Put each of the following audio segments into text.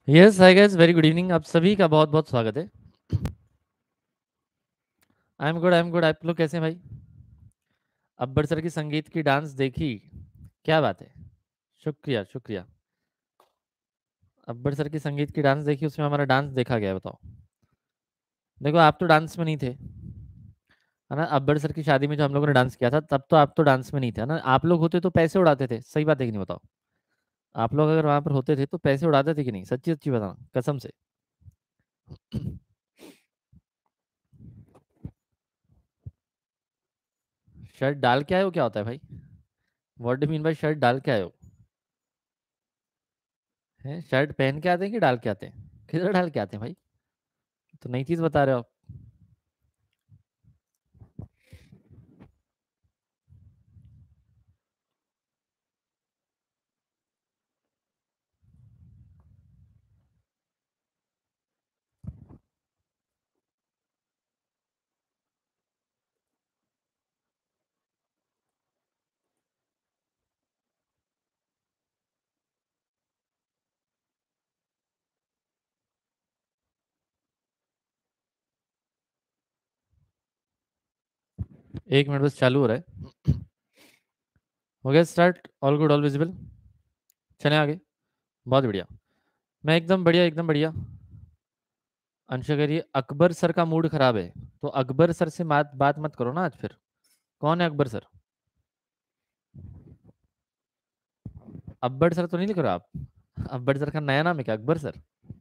Yes hi guys, very good evening. आप सभी का बहुत बहुत स्वागत है। I am good. आप लोग कैसे हैं भाई? अब्बर सर की संगीत की डांस देखी? क्या बात है। शुक्रिया शुक्रिया। अब्बर सर की संगीत की डांस देखी, उसमें हमारा डांस देखा गया, बताओ। देखो, आप तो डांस में नहीं थे, है ना। अब्बर सर की शादी में जो हम लोगों ने डांस किया था, तब तो आप तो डांस में नहीं थे, है ना। आप लोग होते तो पैसे उड़ाते थे, सही बात है कि नहीं, बताओ। आप लोग अगर वहां पर होते थे तो पैसे उड़ाते थे कि नहीं? सच्ची सच्ची बताना, कसम से। शर्ट डाल के आए हो क्या होता है भाई? What do mean by shirt डाल के आए हो? हैं, शर्ट पहन के आते हैं कि डाल के आते हैं? किधर डाल के आते हैं भाई? तो नई चीज बता रहे हो आप। एक मिनट बस, चालू हो रहा है। हो गया start. All good, all visible. चले आगे। बहुत बढ़िया। मैं एकदम बढ़िया, एकदम बढ़िया। अंशा कह रही है अकबर सर का मूड खराब है। तो अकबर सर से बात मत करो ना आज फिर। कौन है अकबर सर? अकबर सर तो नहीं लिख रहे हो आप? अकबर सर का नया नाम है क्या, अकबर सर?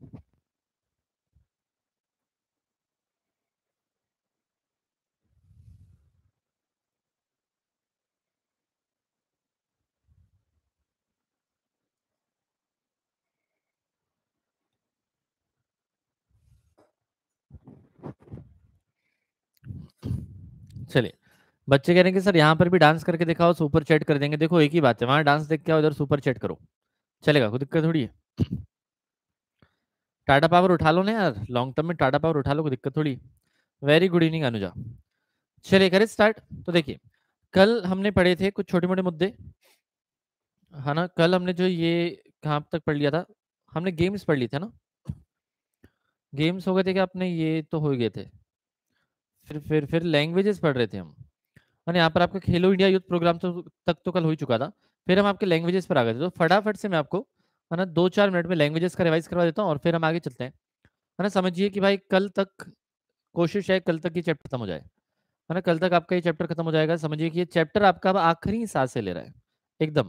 चलिए। बच्चे कह रहे हैं कि सर यहाँ पर भी डांस करके दिखाओ, सुपर चैट कर देंगे। देखो, एक ही बात है, वहां डांस देख के आओ, इधर सुपर चैट करो। चलेगा, कोई दिक्कत थोड़ी है। टाटा पावर उठा लो ना यार, लॉन्ग टर्म में टाटा पावर उठा लो, कोई दिक्कत थोड़ी। Very good evening Anuja. चलिए करें स्टार्ट। तो देखिए, कल हमने पढ़े थे कुछ छोटे मोटे मुद्दे, है ना। कल हमने जो ये कहाँ तक पढ़ लिया था, हमने गेम्स पढ़ ली थे ना। गेम्स हो गए थे क्या अपने? ये तो हो ही गए थे। फिर लैंग्वेजेस पढ़ रहे थे हम। और यहाँ पर आपका खेलो इंडिया यूथ प्रोग्राम तो तक तो कल हो ही चुका था। फिर हम आपके लैंग्वेजेस पर आ गए थे, तो फटाफट से मैं आपको, है ना, 2-4 मिनट में लैंग्वेजेस का रिवाइज करवा देता हूँ और फिर हम आगे चलते हैं। है ना, समझिए कि भाई कल तक, कोशिश है कल तक ये चैप्टर खत्म हो जाए। है ना, कल तक आपका ये चैप्टर खत्म हो जाएगा। समझिए कि ये चैप्टर आपका अब आखिरी सांस से ले रहा है, एकदम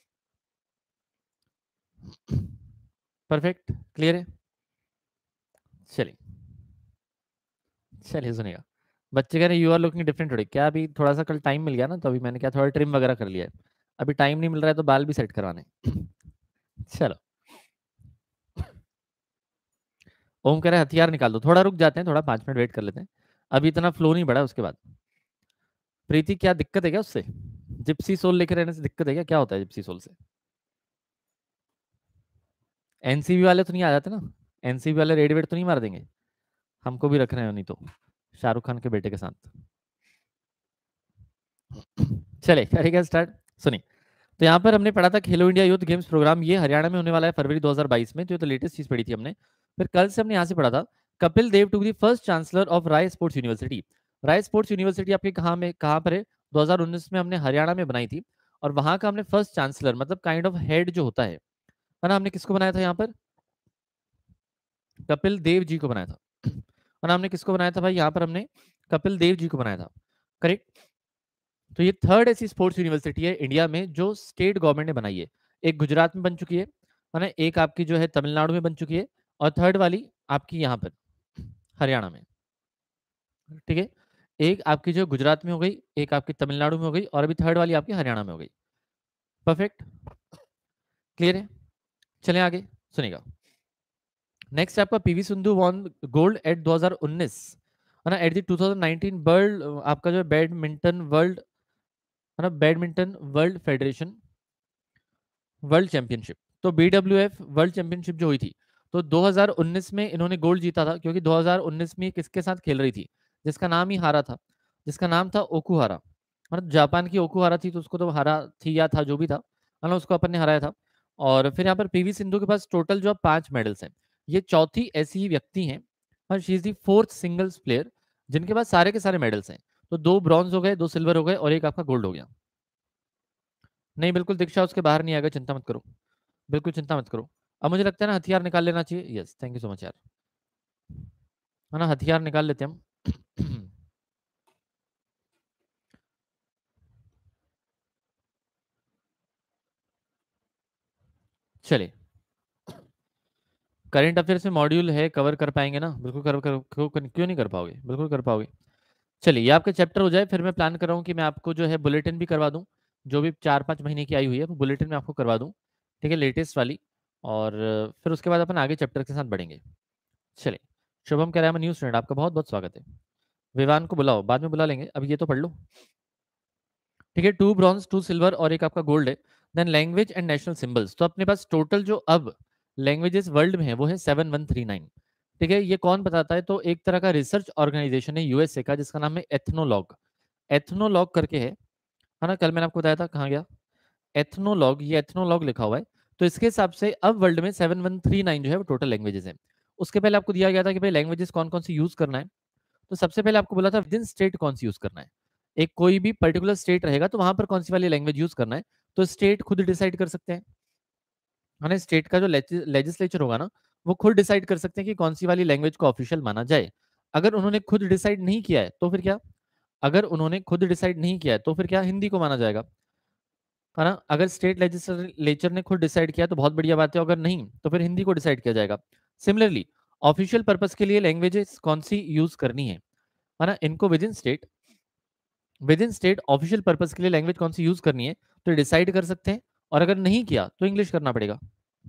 परफेक्ट। क्लियर है? चलिए। चलिए सुनिएगा। बच्चे कह रहे हैं you are looking different today. क्या अभी थोड़ा सा कल टाइम मिल गया ना, तो अभी मैंने क्या थोड़ा ट्रिम वगैरह कर लिया है। अभी टाइम नहीं मिल रहा है तो बाल भी सेट करवाने। चलो। ओम कह रहे हैं हथियार निकाल दो, थोड़ा रुक जाते हैं, थोड़ा 5 मिनट वेट कर लेते हैं। अभी इतना फ्लो नहीं बढ़ा उसके बाद। प्रीति, क्या दिक्कत है क्या उससे? जिप्सी सोल लेके रहने से दिक्कत है क्या? क्या होता है जिप्सी सोल से? एनसीबी वाले तो नहीं आ जाते ना? एनसीबी वाले रेड वेड तो नहीं मार देंगे? हमको भी रख रहे हैं नहीं तो, शाहरुख खान के बेटे के साथ। चले करेगा स्टार्ट। सुनिए। तो यहाँ पर हमने पढ़ा था खेलो इंडिया यूथ गेम्स प्रोग्राम, ये हरियाणा में होने वाला है फरवरी 2022 में। तो लेटेस्ट चीज पढ़ी थी हमने। फिर कल से हमने यहाँ से पढ़ा था, Kapil Dev to be first chancellor of Rai sports university. Rai sports university आपके कहाँ पर है? 2019 में हमने हरियाणा में बनाई थी। और वहां का हमने फर्स्ट चांसलर, मतलब काइंड ऑफ हेड जो होता है ना, हमने किसको बनाया था यहाँ पर? कपिल देव जी को बनाया था। और हमने किसको बनाया था भाई यहाँ पर? हमने कपिल देव जी को बनाया था। करेक्ट। तो ये थर्ड ऐसी स्पोर्ट्स यूनिवर्सिटी है इंडिया में जो स्टेट गवर्नमेंट ने बनाई है। एक गुजरात में बन चुकी है ना, एक आपकी जो है तमिलनाडु में बन चुकी है, और थर्ड वाली आपकी यहाँ पर हरियाणा में। ठीक है। एक आपकी जो गुजरात में हो गई, एक आपकी तमिलनाडु में हो गई, और अभी थर्ड वाली आपकी हरियाणा में हो गई। परफेक्ट। क्लियर है? चलें आगे। सुनिएगा। नेक्स्ट आपका PV Sindhu won gold at 2019, है ना, एट द 2019 वर्ल्ड, आपका जो है बैडमिंटन वर्ल्ड, है ना, badminton world federation world championship. तो बीडब्ल्यूएफ वर्ल्ड चैंपियनशिप जो हुई थी, तो 2019 में इन्होंने गोल्ड जीता था, क्योंकि 2019 में किसके साथ खेल रही थी? जिसका नाम ही हारा था, जिसका नाम था ओकुहारा। मतलब जापान की ओकुहारा थी, तो उसको तो हारा थी या था जो भी था, है ना, उसको अपन ने हराया था। और फिर यहाँ पर पीवी सिंधु के पास टोटल जो 5 मेडल्स हैं। ये चौथी ऐसी व्यक्ति हैं और she is the fourth singles player जिनके पास सारे के सारे मेडल्स हैं। तो 2 ब्रॉन्ज हो गए, 2 सिल्वर हो गए और एक आपका गोल्ड हो गया। नहीं बिल्कुल दीक्षा उसके बाहर नहीं आएगा, चिंता मत करो, बिल्कुल चिंता मत करो। अब मुझे लगता है ना हथियार निकाल लेना चाहिए। Yes thank you so much यार, है ना, हथियार निकाल लेते हैं हम। चलिए, करंट अफेयर्स में मॉड्यूल है, कवर कर पाएंगे ना? बिल्कुल क्यों नहीं कर पाओगे, बिल्कुल कर पाओगे। चलिए ये आपके चैप्टर हो जाए, फिर मैं प्लान कर रहा हूँ कि मैं आपको जो है बुलेटिन भी करवा दूँ, जो भी 4-5 महीने की आई हुई है वो बुलेटिन में आपको करवा दूँ, ठीक है, लेटेस्ट वाली। और फिर उसके बाद अपन आगे चैप्टर के साथ बढ़ेंगे। चलिए, शुभम कह रहा है न्यू स्टूडेंट, आपका बहुत बहुत स्वागत है। विवान को बुलाओ, बाद में बुला लेंगे, अभी ये तो पढ़ लो। ठीक है, 2 ब्रॉन्ज 2 सिल्वर और एक आपका गोल्ड है। Then language and national symbols, तो अपने पास टोटल जो अब लैंग्वेजेस वर्ल्ड में है वो है 7139। ठीक है, ये कौन बताता है? तो एक तरह का रिसर्च ऑर्गेनाइजेशन है यूएसए का जिसका नाम है एथनोलॉग। एथनोलॉग करके है ना, कल मैंने आपको बताया था, कहाँ गया एथनोलॉग, ये एथनोलॉग लिखा हुआ है। तो इसके हिसाब से अब वर्ल्ड में 7139 जो है वो टोटल लैंग्वेजेस हैं। उसके पहले आपको दिया गया था कि भाई लैंग्वेजेस कौन कौन सी यूज करना है। तो सबसे पहले आपको बोला था विद इन स्टेट कौन सी यूज करना है। एक कोई भी पर्टिकुलर स्टेट रहेगा तो वहां पर कौन सी वाली लैंग्वेज यूज करना है, तो स्टेट खुद डिसाइड कर सकते हैं, है ना। स्टेट का जो लेजिस्लेचर होगा ना, वो खुद डिसाइड कर सकते हैं कि कौन सी वाली लैंग्वेज को ऑफिशियल माना जाए। अगर उन्होंने खुद डिसाइड नहीं किया है तो फिर क्या, अगर उन्होंने खुद डिसाइड नहीं किया है तो फिर क्या, हिंदी को माना जाएगा, है ना। अगर स्टेट लेजिस्लेचर ने खुद डिसाइड किया तो बहुत बढ़िया बात है, अगर नहीं तो फिर हिंदी को डिसाइड किया जाएगा। सिमिलरली ऑफिशियल पर्पस के लिए लैंग्वेजेस कौन सी यूज करनी है ना, इनको within state official purpose के लिए लैंग्वेज कौन सी यूज करनी है तो डिसाइड कर सकते हैं। और अगर नहीं किया तो इंग्लिश करना पड़ेगा,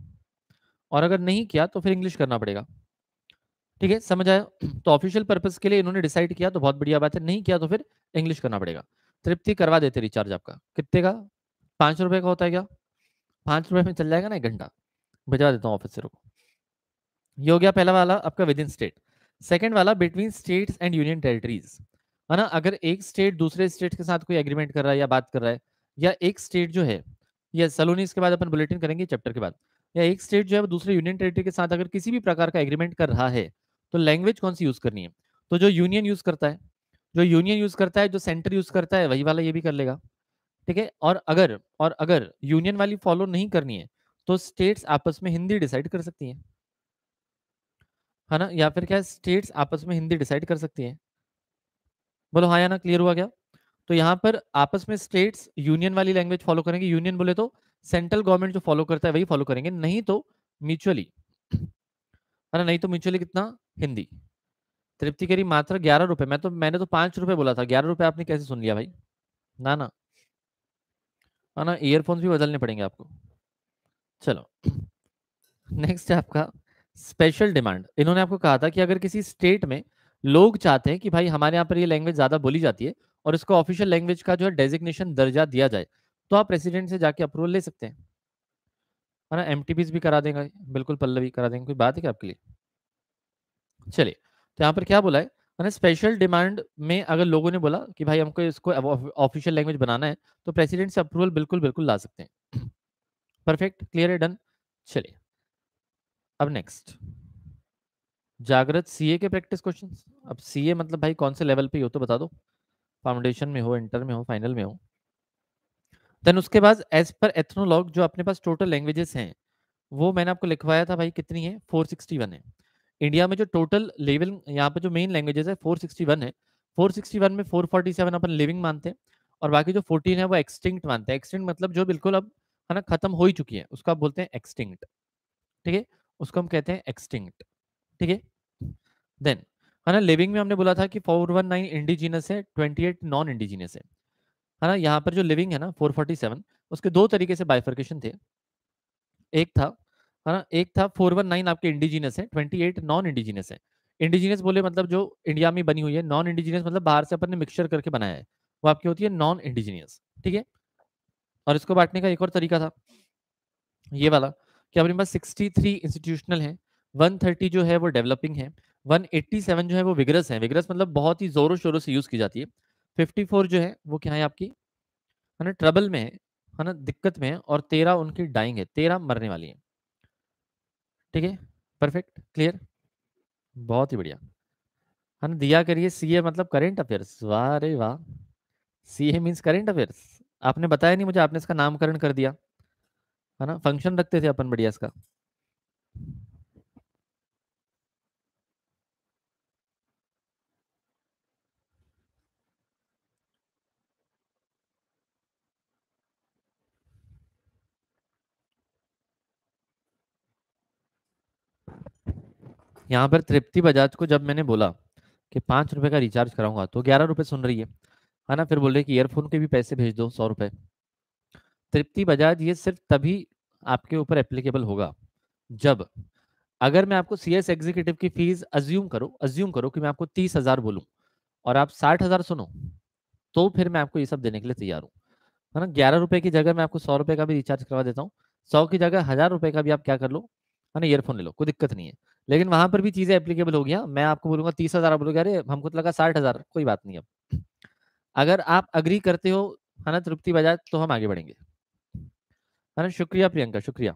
और अगर नहीं किया तो फिर इंग्लिश करना पड़ेगा। ठीक है, समझ आया? तो ऑफिशियल पर्पस के लिए इन्होंने डिसाइड किया तो बहुत बढ़िया बात है, नहीं किया तो फिर इंग्लिश करना पड़ेगा। तृप्ति करवा देते रिचार्ज आपका, कितने का? 5 रुपए का होता है क्या? 5 रुपए में चल जाएगा ना 1 घंटा, भिजवा देता हूँ ऑफिसर को। ये हो गया पहला वाला आपका विद इन स्टेट। सेकेंड वाला between states and union territories, है ना। अगर एक स्टेट दूसरे स्टेट के साथ कोई एग्रीमेंट कर रहा है या बात कर रहा है, या एक स्टेट जो है, या सलोनी इसके बाद अपन बुलेटिन करेंगे चैप्टर के बाद, या एक स्टेट जो है वो दूसरे यूनियन टेरिटरी के साथ अगर किसी भी प्रकार का एग्रीमेंट कर रहा है तो लैंग्वेज कौन सी यूज करनी है? तो जो यूनियन यूज करता है, जो यूनियन यूज करता है, जो सेंटर यूज करता है, वही वाला ये भी कर लेगा। ठीक है, और अगर यूनियन वाली फॉलो नहीं करनी है तो स्टेट्स आपस में हिंदी डिसाइड कर सकती हैं, है ना। या फिर क्या, स्टेट्स आपस में हिंदी डिसाइड कर सकती हैं? बोलो हाँ या ना, क्लियर हुआ क्या? तो यहाँ पर आपस में स्टेट्स यूनियन वाली लैंग्वेज फॉलो करेंगे, यूनियन बोले तो सेंट्रल गवर्नमेंट जो फॉलो करता है वही फॉलो करेंगे, नहीं तो म्यूचुअली, है ना, नहीं तो म्यूचुअली कितना, हिंदी। तृप्ति करी मात्र 11 रुपए, मैंने तो 5 रुपए बोला था, 11 रुपए आपने कैसे सुन लिया भाई? ना ना, है ना, ईयरफोन्स भी बदलने पड़ेंगे आपको। चलो, नेक्स्ट है आपका स्पेशल डिमांड। इन्होंने आपको कहा था कि अगर किसी स्टेट में लोग चाहते हैं कि भाई हमारे यहाँ पर ये लैंग्वेज ज्यादा बोली जाती है और इसको ऑफिशियल लैंग्वेज का जो है डेजिग्नेशन दर्जा दिया जाए, तो आप प्रेसिडेंट से जाके अप्रूवल ले सकते हैं, है ना। एमटीपीज भी करा देंगे, बिल्कुल पल्लवी करा देंगे, कोई बात है क्या आपके लिए? चलिए, तो यहाँ पर क्या बोला है, स्पेशल डिमांड में अगर लोगों ने बोला कि भाई हमको इसको ऑफिशियल लैंग्वेज बनाना है तो प्रेसिडेंट से अप्रूवल बिल्कुल बिल्कुल ला सकते हैं। परफेक्ट, क्लियर है, डन। चलिए, अब नेक्स्ट जागृत सीए के प्रैक्टिस क्वेश्चंस। अब सीए मतलब भाई कौन से लेवल पे हो तो बता दो, फाउंडेशन में हो, इंटर में हो, फाइनल में हो। देन उसके बाद एज पर एथनोलॉग जो अपने पास टोटल लैंग्वेजेस हैं वो मैंने आपको लिखवाया था भाई, कितनी है? 461 है। इंडिया में जो टोटल लेवल यहाँ पे जो मेन लैंग्वेजेस है 461 है। 461 में 447 अपन लिविंग मानते हैं और बाकी जो 14 है वो एक्सटिंक्ट मानते हैं। एक्सटिंक्ट मतलब जो बिल्कुल अब, है ना, खत्म हो ही चुकी है, उसको आप बोलते हैं एक्सटिंक्ट। ठीक है, उसको हम कहते हैं एक्सटिंक्ट। ठीक है, देन, है ना, लिविंग में हमने बोला था कि 419 इंडिजिनस है, 28 नॉन इंडिजिनस है ना। यहाँ पर जो लिविंग है ना 447, उसके दो तरीके से बाइफर्केशन थे। एक था, है ना, एक था 419 आपके इंडिजिनस है, 28 नॉन इंडिजिनस है। इंडिजिनस बोले मतलब जो इंडिया में बनी हुई है, नॉन इंडिजिनस मतलब बाहर से अपन ने मिक्सचर करके बनाया है, वो आपकी होती है नॉन इंडिजिनियस। ठीक है, और इसको बांटने का एक और तरीका था ये वाला, कि अपने पास 63 इंस्टीट्यूशनल है, 130 जो है वो डेवलपिंग है, 187 जो है वो विगरस है, विगरस मतलब बहुत ही जोरों शोरों से यूज की जाती है, 54 जो है वो क्या है आपकी, है ना, ट्रबल में है है ना दिक्कत में है और 13 उनकी डाइंग है, 13 मरने वाली है। ठीक है, परफेक्ट, क्लियर, बहुत ही बढ़िया। है ना, दिया करिए सीए मतलब करेंट अफेयर्स, वाह रे वाह। CA means current affairs. आपने बताया नहीं मुझे, आपने इसका नामकरण कर दिया। है ना, फंक्शन रखते थे अपन बढ़िया इसका। यहाँ पर तृप्ति बजाज को जब मैंने बोला कि 5 रुपए का रिचार्ज कराऊंगा तो 11 रुपए सुन रही है ना, फिर बोल रही कि ईयरफोन के भी पैसे भेज दो 100 रुपए। तृप्ति बजाज, ये सिर्फ तभी आपके ऊपर एप्लीकेबल होगा जब, अगर मैं आपको सीएस एग्जीक्यूटिव की फीस अज्यूम करो कि मैं आपको 30,000 बोलूं और आप 60,000 सुनो, तो फिर मैं आपको ये सब देने के लिए तैयार हूँ। है ना, 11 रुपए की जगह मैं आपको 100 रुपए का भी रिचार्ज करवा देता हूँ, 100 की जगह 1,000 रुपए का भी आप क्या कर लो, है ना, ईयरफोन ले लो, कोई दिक्कत नहीं है। लेकिन वहां पर भी चीजें एप्लीकेबल हो गया, मैं आपको बोलूंगा 30,000, आप बोलोगे अरे हमको तो लगा 60,000, कोई बात नहीं। अब अगर आप अग्री करते हो, है ना तृप्ति बजाज, तो हम आगे बढ़ेंगे। है ना, शुक्रिया प्रियंका, शुक्रिया।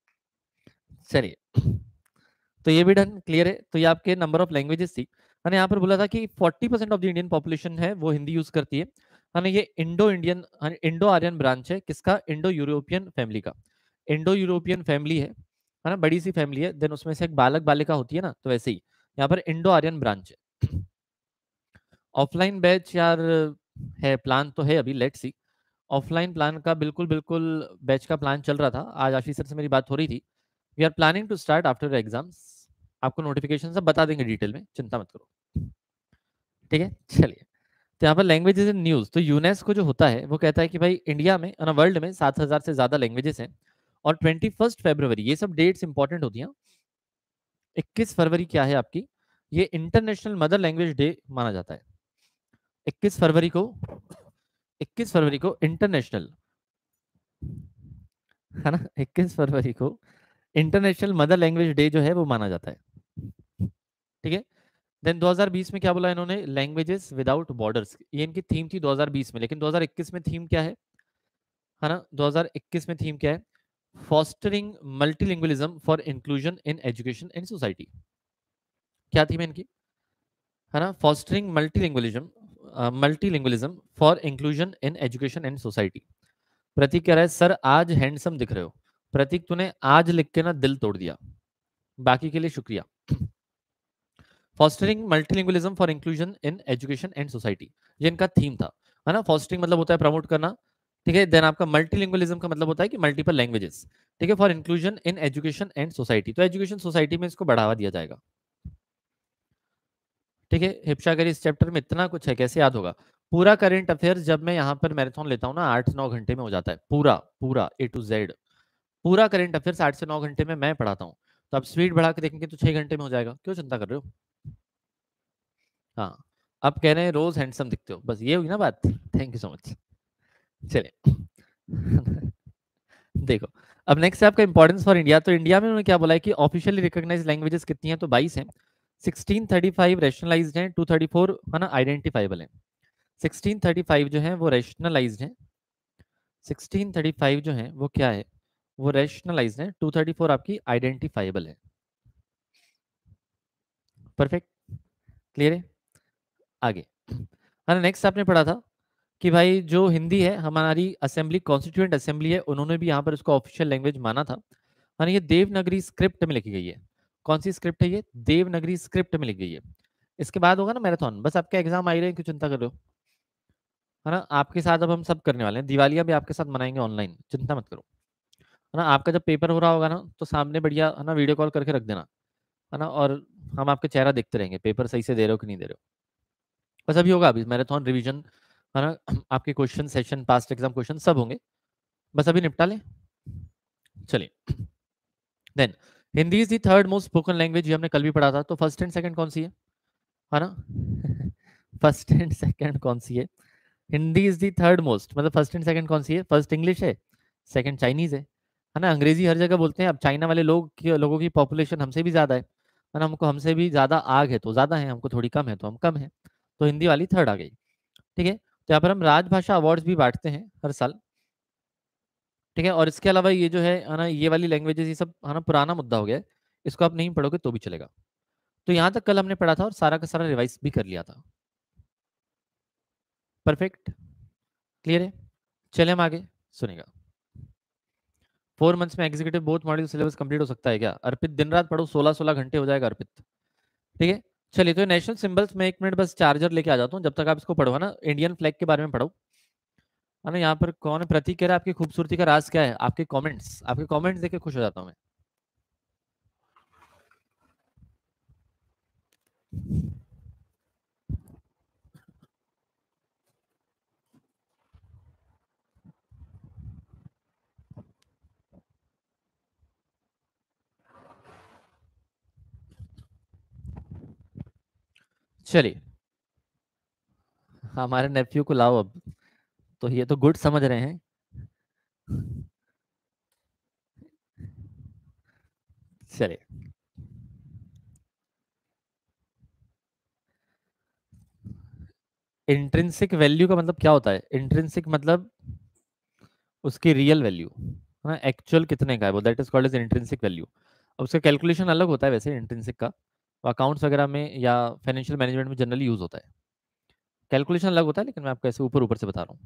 चलिए, तो ये भी डन, क्लियर है। तो ये आपके नंबर ऑफ लैंग्वेजेस थी। मैंने यहाँ पर बोला था कि 40% ऑफ द इंडियन पॉपुलेशन है वो हिंदी यूज करती है ना। ये इंडो आर्यन ब्रांच है किसका, इंडो यूरोपियन फैमिली का। इंडो यूरोपियन फैमिली है ना, बड़ी सी फैमिली है, देन उसमें से एक बालक बालिका होती है ना, तो वैसे ही यहाँ पर इंडो आर्यन ब्रांच है। ऑफलाइन बैच यार है, प्लान तो है अभी, लेट्स सी। ऑफलाइन प्लान का बिल्कुल बिल्कुल बैच का प्लान चल रहा था, आज आशीष सर से मेरी बात हो रही थी। We are planning to start after exams. आपको नोटिफिकेशन सब बता देंगे डिटेल में, चिंता मत करो। ठीक है, चलिए। तो यहाँ पर लैंग्वेजेस इन न्यूज, तो यूनेस्को जो होता है वो कहता है कि भाई इंडिया में, वर्ल्ड में 7,000 से ज्यादा लैंग्वेजेस हैं। और 21 फरवरी, ये सब डेट्स इंपॉर्टेंट होती हैं। 21 फरवरी क्या है आपकी, ये इंटरनेशनल मदर लैंग्वेज डे माना जाता है। 21 फरवरी को, 21 फरवरी को इंटरनेशनल, है ना, 21 फरवरी को इंटरनेशनल मदर लैंग्वेज डे जो है वो माना जाता है। ठीक है। देन 2020 में क्या बोला इन्होंने, लैंग्वेजेस विदाउट बॉर्डर्स, ये इनकी थीम थी 2020 में, लेकिन 2021 में थीम क्या है ना, 2021 में थीम क्या है, fostering multilingualism for inclusion in education and society. क्या थीम है इनकी, है ना, fostering multilingualism for inclusion in education and society. Prateek कह रहा है सर आज हैंडसम दिख रहे हो। प्रतीक तूने आज लिख के ना दिल तोड़ दिया, बाकी के लिए शुक्रिया। Fostering multilingualism for inclusion in education and society, ये इनका थीम था। है ना, फॉस्टरिंग मतलब होता है प्रमोट करना। ठीक है, देन आपका मल्टीलिंगुअलिज्म का मतलब होता है कि मल्टीपल लैंग्वेजेस। ठीक है, for inclusion in education and society, तो एजुकेशन सोसाइटी में इसको बढ़ावा दिया जाएगा। ठीक है, हिप्शा करी, इस चैप्टर में इतना कुछ है, कैसे याद होगा। पूरा करंट अफेयर्स जब मैं यहाँ पर मैराथन लेता हूँ ना, 8 से 9 घंटे में हो जाता है पूरा, पूरा A to Z। पूरा करंट अफेयर्स 8 से 9 घंटे में मैं पढ़ाता हूँ। तो आप स्पीड बढ़ा के देखेंगे तो 6 घंटे में हो जाएगा, क्यों चिंता कर रहे हो। हाँ, अब कह रहे हैं रोज हैंडसम दिखते हो, बस ये हुई ना बात। Thank you so much. चलिए। देखो, अब नेक्स्ट है आपका इंपॉर्टेंस फॉर इंडिया। तो इंडिया में उन्होंने क्या बोला है कि ऑफिशियली रिकॉग्नाइज्ड लैंग्वेजेस कितनी हैं, तो 22 हैं। 1635 रैशनलाइज्ड हैं, 234 है ना आइडेंटिफाइबल हैं। 1635 जो है वो रैशनलाइज्ड हैं, 1635 जो है वो क्या है, वो रैशनलाइज्ड है, 234 आपकी आइडेंटिफाइबल है। परफेक्ट, क्लियर है। आगे, हाँ, नेक्स्ट आपने पढ़ा था कि भाई जो हिंदी है हमारी असेंबली, कॉन्स्टिट्यूएंट असेंबली है, उन्होंने भी यहाँ पर इसको ऑफिशियल लैंग्वेज माना था। और ये देवनागरी स्क्रिप्ट में लिखी गई है। कौन सी स्क्रिप्ट है ये, देवनागरी स्क्रिप्ट में लिखी गई है। इसके बाद होगा ना मैराथन, बस आपका एग्जाम आ ही रहे हैं, क्यों चिंता कर रहे हो। है ना, आपके साथ अब हम सब करने वाले हैं, दिवालियां भी आपके साथ मनाएंगे ऑनलाइन, चिंता मत करो। है ना, आपका जब पेपर हो रहा होगा ना, तो सामने बढ़िया है ना वीडियो कॉल करके रख देना। है ना, और हम आपके चेहरा देखते रहेंगे, पेपर सही से दे रहे हो कि नहीं दे रहे हो। बस अभी होगा, अभी मैराथन रिवीजन, है ना, आपके question session, past exam question सब होंगे, बस अभी निपटा लें। चलिए, then Hindi is the third most spoken language, ये हमने कल भी पढ़ा था। तो फर्स्ट एंड सेकंड कौन सी है ना। फर्स्ट एंड सेकंड कौन सी है, Hindi is the third most, मतलब फर्स्ट एंड सेकंड कौन सी है, फर्स्ट इंग्लिश है, सेकंड चाइनीज है ना। अंग्रेजी हर जगह बोलते हैं, अब चाइना वाले लोगों की पॉपुलेशन हमसे भी ज्यादा है ना, हमको हमसे भी ज्यादा आग है तो ज्यादा है, हमको थोड़ी कम है तो हम कम है, तो हिंदी वाली थर्ड आ गई। ठीक है, तो यहाँ पर हम राजभाषा अवार्ड्स भी बांटते हैं हर साल। ठीक है, और इसके अलावा ये जो है ना, ये वाली लैंग्वेजेस ये सब है ना पुराना मुद्दा हो गया है, इसको आप नहीं पढ़ोगे तो भी चलेगा। तो यहाँ तक कल हमने पढ़ा था और सारा का सारा रिवाइज भी कर लिया था। परफेक्ट, क्लियर है। चले हम आगे, सुनेगा। 4 मंथ्स में executive both module syllabus complete हो सकता है क्या? अर्पित दिन रात पढ़ो, 16-16 घंटे हो जाएगा अर्पित। ठीक है, चलिए तो नेशनल सिंबल्स में 1 मिनट बस चार्जर लेके आ जाता हूँ, जब तक आप इसको पढ़ो है ना, इंडियन फ्लैग के बारे में पढ़ो है ना। यहाँ पर कौन है? प्रतीक कह रहा है आपकी खूबसूरती का राज क्या है? आपके कमेंट्स देख के खुश हो जाता हूँ मैं। चलिए, हमारे नेफ्यू को लाओ अब, तो ये तो गुड समझ रहे हैं। चलिए, इंट्रिंसिक वैल्यू का मतलब क्या होता है? इंट्रिंसिक मतलब उसकी रियल वैल्यू है ना, एक्चुअल कितने का है वो, that is called as intrinsic value. अब उसका कैलकुलेशन अलग होता है वैसे इंट्रिंसिक का, अकाउंट्स वगैरह में या फाइनेंशियल मैनेजमेंट में जनरली यूज होता है। कैलकुलेशन अलग होता है, लेकिन मैं आपको ऐसे ऊपर ऊपर से बता रहा हूँ।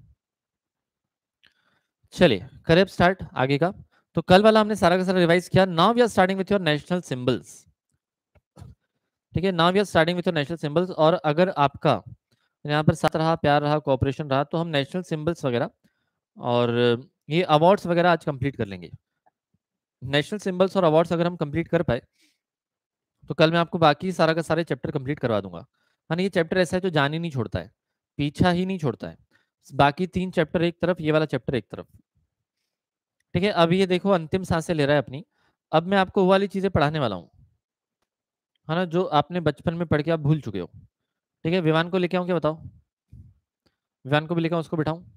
चलिए करें अब स्टार्ट आगे का। तो कल वाला हमने सारा का सारा रिवाइज किया। Now we are starting with your national symbols. ठीक है, now we are starting with your national symbols. और अगर आपका यहाँ पर साथ रहा, प्यार रहा, कोऑपरेशन रहा, तो हम नेशनल सिंबल्स वगैरह और ये अवार्ड्स वगैरह आज कंप्लीट कर लेंगे। नेशनल सिंबल्स और अवार्ड्स अगर हम कंप्लीट कर पाए तो कल मैं आपको बाकी सारा का सारे चैप्टर कंप्लीट करवा दूंगा। हाँ, ये चैप्टर ऐसा है जो जान ही नहीं छोड़ता है, पीछा ही नहीं छोड़ता है। बाकी 3 चैप्टर एक तरफ, ये वाला चैप्टर एक तरफ। ठीक है, अब ये देखो अंतिम सांसें ले रहा है अपनी। अब मैं आपको वो वाली चीजें पढ़ाने वाला हूँ है ना, जो आपने बचपन में पढ़ के आप भूल चुके हो। ठीक है, विवान को लेके आऊँ क्या, बताओ? विवान को भी लेके आऊँ, उसको बिठाऊं?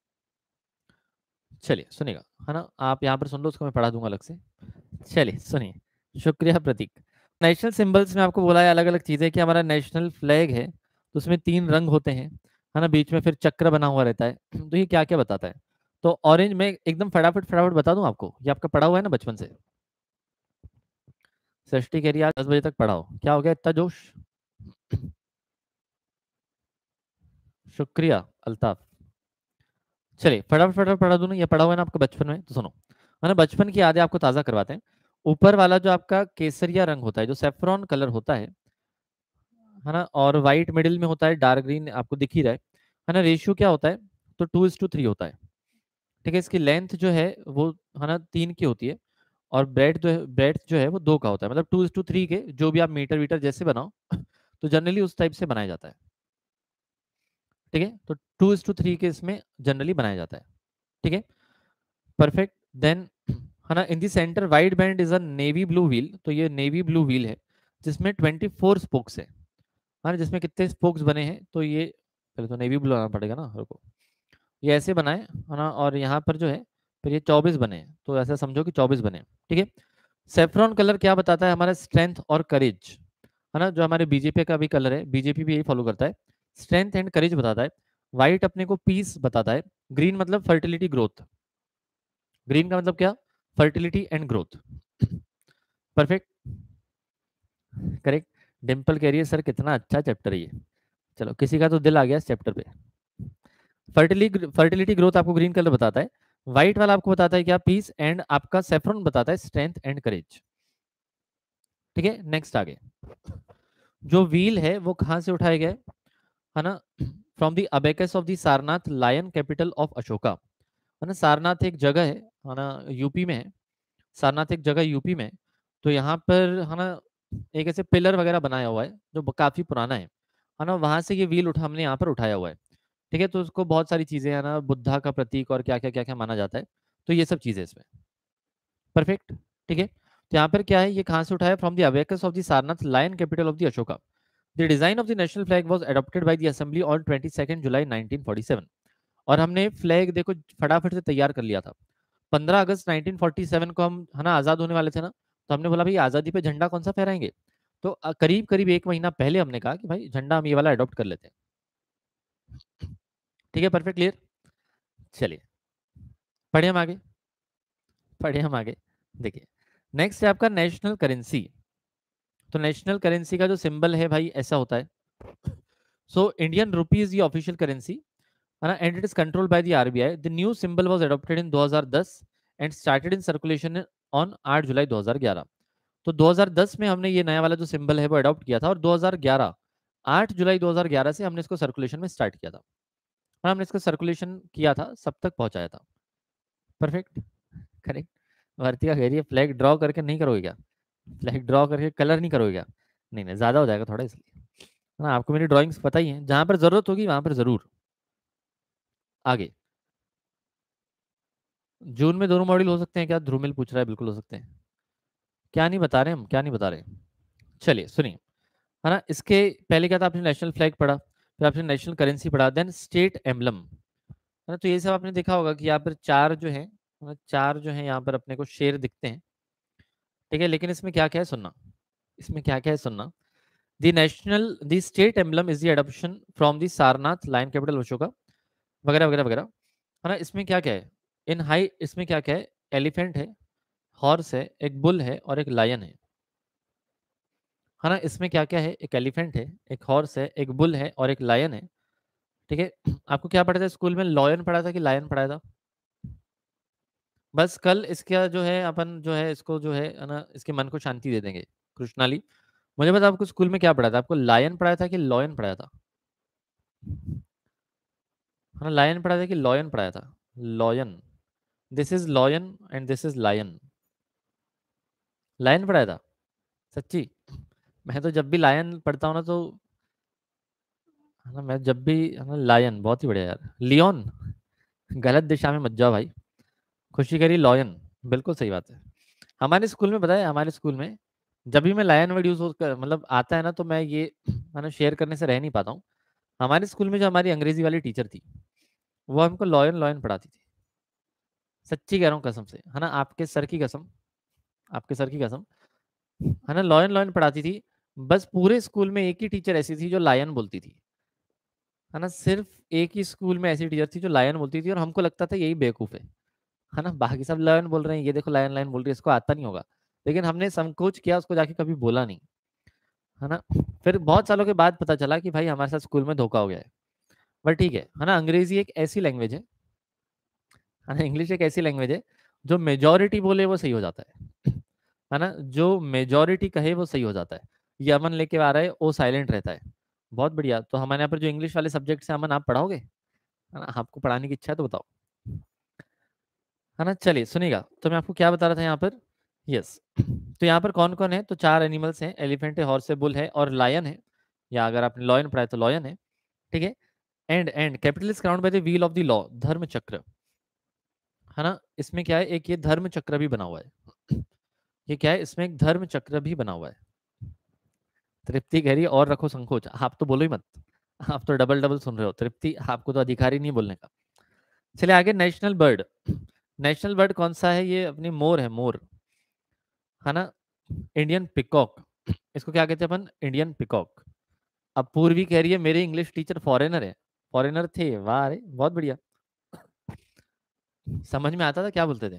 चलिए सुनिएगा है ना, आप यहाँ पर सुन लो, उसको मैं पढ़ा दूंगा अलग से। चलिए सुनिए, शुक्रिया प्रतीक। नेशनल सिंबल्स में आपको बोला है अलग अलग चीजें, कि हमारा नेशनल फ्लैग है तो उसमें 3 रंग होते हैं है ना, बीच में फिर चक्र बना हुआ रहता है। तो ये क्या क्या बताता है? तो ऑरेंज में एकदम फटाफट फटाफट बता दूं आपको, ये आपका पढ़ा हुआ है ना बचपन से। सृष्टि कह रही है आज 10 बजे तक पढ़ाओ, क्या हो गया इतना जोश? शुक्रिया अल्ताफ। चलिए फटाफट फटाफट पढ़ा दूं ना, ये पढ़ा हुआ है ना आपको बचपन में, तो सुनो है ना, बचपन की यादें आपको ताज़ा करवाते हैं। ऊपर वाला जो आपका केसरिया रंग होता है, जो सेफ्रॉन कलर होता है ना, और वाइट मिडिल में होता है, डार्क ग्रीन आपको दिख ही रहा है ना। रेशियो क्या होता है? तो 2:3 होता है। ठीक है, इसकी लेंथ जो है वो है ना 3 की होती है, और ब्रेड जो है वो 2 का होता है। मतलब 2:3 के जो भी आप मीटर वीटर जैसे बनाओ तो जनरली उस टाइप से बनाया जाता है। ठीक है, तो 2:3 के इसमें जनरली बनाया जाता है। ठीक है, परफेक्ट। देन है ना, in the centre white band is a navy blue wheel. तो ये नेवी ब्लू व्हील है जिसमें 24 स्पोक्स है ना। जिसमें कितने स्पोक्स बने हैं? तो ये पहले तो नेवी ब्लू आना पड़ेगा ना, रुको, ये ऐसे बनाए है ना, और यहाँ पर जो है फिर ये 24 बने हैं, तो ऐसा समझो कि 24 बने हैं। ठीक है, सेफ्रॉन कलर क्या बताता है? हमारा स्ट्रेंथ और करेज है ना, जो हमारे बीजेपी का भी कलर है, बीजेपी भी यही फॉलो करता है, स्ट्रेंथ एंड करेज बताता है। व्हाइट अपने को पीस बताता है। ग्रीन मतलब फर्टिलिटी ग्रोथ, ग्रीन का मतलब क्या? Fertility and growth. Perfect, correct. Dimple कह रही है सर कितना अच्छा चैप्टर है ये। चलो किसी का तो दिल आ गया इस चैप्टर पे। फर्टिलिटी ग्रोथ आपको ग्रीन कलर बताता है। व्हाइट वाला आपको बताता है क्या? पीस। एंड आपका सेफ्रॉन बताता है स्ट्रेंथ एंड करेज। ठीक है, नेक्स्ट आगे। जो व्हील है वो कहाँ से उठाया गया है ना? From the abacus of the Sarnath lion capital of Ashoka. है ना, सारनाथ एक जगह है ना, यूपी में है। सारनाथ एक जगह यूपी में है। तो यहाँ पर है ना एक ऐसे पिलर वगैरह बनाया हुआ है जो काफी पुराना है ना, वहां से ये व्हील उठा हमने यहाँ पर उठाया हुआ है। ठीक है, तो उसको बहुत सारी चीजें है ना, बुद्धा का प्रतीक और क्या क्या माना जाता है। तो ये सब चीजें इसमें। परफेक्ट। ठीक है, तो यहाँ पर क्या है, ये कहाँ से उठाया? From the abacus of the Sarnath lion capital of the Ashoka. The design of the national flag was adopted by the assembly on 22 July 1947। और हमने फ्लैग देखो फटाफट से तैयार कर लिया था। 15 अगस्त 1947 को हम है ना आजाद होने वाले थे ना, तो हमने बोला भाई आजादी पे झंडा कौन सा फहराएंगे। तो करीब करीब 1 महीना पहले हमने कहा कि भाई झंडा हम ये वाला अडॉप्ट कर लेते हैं। ठीक है, परफेक्ट, क्लियर। चलिए पढ़े हम आगे। पढ़े हम आगे। देखिए नेक्स्ट है आपका नेशनल करेंसी। तो नेशनल करेंसी का जो सिंबल है भाई ऐसा होता है। So Indian rupee is the official currency है ना, and it is controlled by the RBI. The new symbol was adopted in 2010 and started in circulation on 8 July 2011। तो 2010 में हमने ये नया वाला जो सिंबल है वो अडॉप्ट किया था, और 2011 8 जुलाई 2011 से हमने इसको सर्कुलेशन में स्टार्ट किया था, और हमने इसको सर्कुलेशन किया था, सब तक पहुंचाया था। Perfect, correct. भारती का कह रही है फ्लैग ड्रॉ करके नहीं करोगे क्या? फ्लैग ड्रॉ करके कलर नहीं करोगे क्या? नहीं नहीं, ज़्यादा हो जाएगा थोड़ा, इसलिए है ना। आपको मेरी ड्राइंग्स पता ही है, जहाँ पर ज़रूरत होगी वहाँ पर ज़रूर। आगे, जून में दोनों मॉड्यूल हो सकते हैं क्या? ध्रुमिल पूछ रहा है, बिल्कुल हो सकते हैं। क्या नहीं बता रहे हम, क्या नहीं बता रहे? चलिए सुनिए, है ना। इसके पहले क्या था, आपने नेशनल फ्लैग पढ़ा, फिर आपने नेशनल करेंसी पढ़ा, देन स्टेट एम्बलम, है ना। तो ये सब आपने देखा होगा कि यहाँ पर चार जो है, चार जो है यहाँ पर अपने को शेर दिखते हैं, ठीक है। लेकिन इसमें क्या क्या है सुनना, इसमें क्या क्या है सुनना। The state emblem is the adoption from the Sarnath lion capital Ashoka, वगैरह वगैरह वगैरह, है ना। इसमें क्या क्या है, इन हाई, इसमें क्या क्या है, एलिफेंट है, हॉर्स है, एक बुल है और एक लायन है ना। इसमें क्या क्या है, एक एलिफेंट है, एक हॉर्स है, एक बुल है और एक लायन है, ठीक है। आपको क्या पढ़ा था स्कूल में, लॉयन पढ़ा था कि लायन पढ़ाया था? बस कल इसका जो है अपन जो है इसको जो है ना, इसके मन को शांति दे देंगे। कृष्णाली, मुझे बता आपको स्कूल में क्या पढ़ा था, आपको लायन पढ़ाया था कि लॉयन पढ़ाया था? है ना, लायन पढ़ाया था कि लॉयन पढ़ाया था? Lion, this is lion and this is lion. Lion पढ़ाया था? सच्ची? मैं तो जब भी लायन पढ़ता हूँ ना तो, है ना, मैं जब भी, है ना, लायन बहुत ही बढ़िया यार, लियोन, गलत दिशा में मत जाओ भाई। खुशी करी लॉयन, बिल्कुल सही बात है। हमारे स्कूल में बताया, हमारे स्कूल में जब भी मैं लायन वर्ड यूज मतलब आता है ना, तो मैं ये, है ना, शेयर करने से रह नहीं पाता हूँ। हमारे स्कूल में जो हमारी अंग्रेजी वाली टीचर थी, वो हमको लॉयन लॉयन पढ़ाती थी। सच्ची कह रहा हूँ कसम से, है ना, आपके सर की कसम, आपके सर की कसम, है ना, लॉयन लॉयन पढ़ाती थी। बस पूरे स्कूल में एक ही टीचर ऐसी थी जो लायन बोलती थी, है ना। सिर्फ एक ही स्कूल में ऐसी टीचर थी जो लायन बोलती थी, और हमको लगता था यही बेवकूफ है ना। बाकी सब लायन बोल रहे हैं, ये देखो लायन लायन बोल रही है, इसको आता नहीं होगा। लेकिन हमने संकोच किया, उसको जाके कभी बोला नहीं, है ना। फिर बहुत सालों के बाद पता चला कि भाई हमारे साथ स्कूल में धोखा हो गया है। बट ठीक है ना, अंग्रेजी एक ऐसी लैंग्वेज है ना, इंग्लिश एक ऐसी लैंग्वेज है, जो मेजोरिटी बोले वो सही हो जाता है ना, जो मेजोरिटी कहे वो सही हो जाता है। ये अमन लेके आ रहा है, ओ साइलेंट रहता है। बहुत बढ़िया। तो हमारे यहाँ पर जो इंग्लिश वाले सब्जेक्ट है, अमन आप पढ़ाओगे, है ना, आपको पढ़ाने की इच्छा है तो बताओ, है ना। चलिए सुनिएगा, तो मैं आपको क्या बता रहा था यहाँ पर। यस, तो यहाँ पर कौन कौन है, तो चार एनिमल्स हैं, एलिफेंट है, हॉर्स है, बुल है और लायन है, या अगर आपने लॉयन पढ़ाया तो लॉयन है, ठीक है। And capital is crowned by the wheel of the law, Dharma Chakra, है ना। इसमें क्या है, एक ये धर्म चक्र भी बना हुआ है। ये क्या है, इसमें एक धर्म चक्र भी बना हुआ है। तृप्ति कह रही है और रखो संकोच, आप तो बोलो ही मत, आप तो डबल डबल सुन रहे हो तृप्ति, आपको तो अधिकार ही नहीं बोलने का। चलिए आगे, नेशनल बर्ड। नेशनल बर्ड कौन सा है, ये अपनी मोर है, मोर, है ना। इंडियन पिकॉक, इसको क्या कहते हैं अपन, इंडियन पिकॉक। अब पूर्वी कह रही है मेरे इंग्लिश टीचर फॉरेनर है, फॉरेनर थे, वाह, अरे बहुत बढ़िया। समझ में आता था क्या बोलते थे?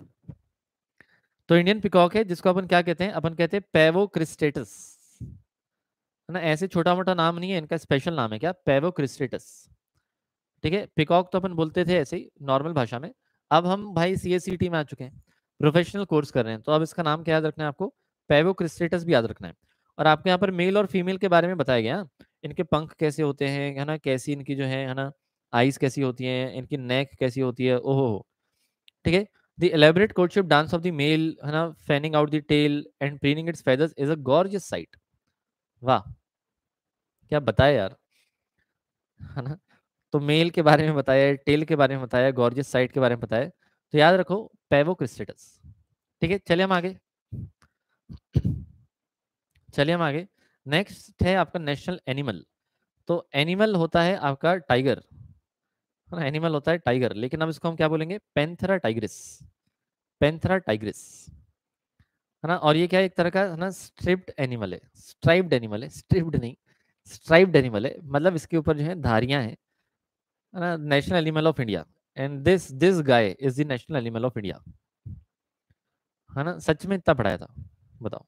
तो इंडियन पिकॉक है, जिसको अपन क्या कहते हैं, अपन कहते हैं पेवो क्रिस्टेटस, है ना। ऐसे छोटा मोटा नाम नहीं है इनका, स्पेशल नाम है क्या, पेवो क्रिस्टेटस, ठीक है। पिकॉक तो अपन बोलते थे ऐसे ही नॉर्मल भाषा में। अब हम भाई CSCT में आ चुके हैं, प्रोफेशनल कोर्स कर रहे हैं, तो अब इसका नाम क्या याद रखना है आपको, पेवो क्रिस्टेटस भी याद रखना है। और आपको यहाँ पर मेल और फीमेल के बारे में बताया गया, हाँ? इनके पंख कैसे होते हैं, है ना, कैसी इनकी जो है ना, आईज कैसी होती हैं, इनकी नेक कैसी होती है, ओहो, ठीक है। The elaborate courtship dance of the male, है ना, fanning out the tail and preening its feathers is a gorgeous sight। वाह, क्या बताया यार, है ना। तो मेल के बारे में बताया, टेल के बारे में बताया, गॉर्जियस साइट के बारे में बताया, तो याद रखो पेवो क्रिस्टेटस, ठीक है। चलिए हम आगे, चलिए हम आगे। नेक्स्ट है आपका नेशनल एनिमल। तो एनिमल होता है आपका टाइगर, है ना, एनिमल होता है टाइगर, लेकिन अब इसको हम क्या बोलेंगे, पेंथेरा टाइग्रिस, पेंथेरा टाइग्रिस, है ना। और ये क्या है, एक तरह का, है ना, स्ट्रिप्ड एनिमल है, स्ट्राइप्ड एनिमल है, स्ट्रिप्ड नहीं, स्ट्राइप्ड एनिमल है, मतलब इसके ऊपर जो है धारियां हैं, है ना। National animal of India, and this guy is the national animal of India. है ना, सच में इतना पढ़ाया था, बताओ।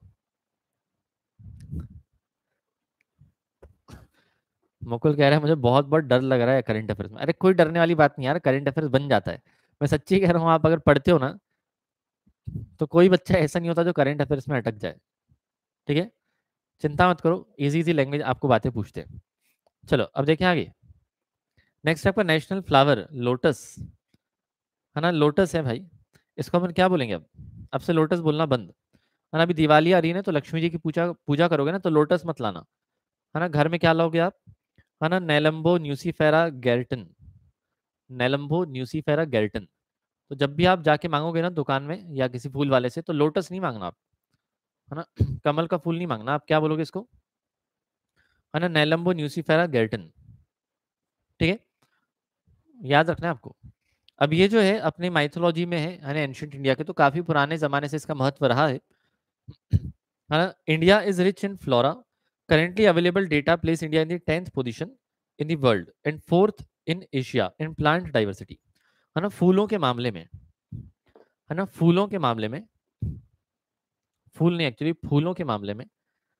मुकुल कह रहा है मुझे बहुत बहुत डर लग रहा है करंट अफेयर्स में। अरे कोई डरने वाली बात नहीं यार, करंट अफेयर्स बन जाता है। मैं सच्ची कह रहा हूँ, आप अगर पढ़ते हो ना तो कोई बच्चा ऐसा नहीं होता जो करंट अफेयर्स में अटक जाए। ठीक है, चिंता मत करो, इजी इजी लैंग्वेज आपको बातें पूछते हैं। चलो अब देखें आगे। नेक्स्ट आपका नेशनल फ्लावर लोटस, है ना, लोटस है भाई। इसको अपन क्या बोलेंगे अब से लोटस बोलना बंद। है ना, अभी दिवाली आ रही है ना, तो लक्ष्मी जी की पूजा पूजा करोगे ना, तो लोटस मत लाना। है ना, घर में क्या लाओगे आप? है ना, नेलम्बो न्यूसीफेरा गेल्टन, नेलम्बो न्यूसीफेरा गेल्टन। तो जब भी आप जाके मांगोगे ना दुकान में या किसी फूल वाले से, तो लोटस नहीं मांगना आप। है ना, कमल का फूल नहीं मांगना। आप क्या बोलोगे इसको? है ना, नेलम्बो न्यूसीफेरा गेल्टन। ठीक है, याद रखना है आपको। अब ये जो है अपने माइथोलॉजी में है ना, एंशियंट इंडिया के, तो काफी पुराने जमाने से इसका महत्व रहा है। है ना, India is rich in flora, currently available data place India in the 10th position in the world and 4th in Asia in plant diversity. है ना, फूलों के मामले में, है ना, फूलों के मामले में, फूल नहीं एक्चुअली, फूलों के मामले में,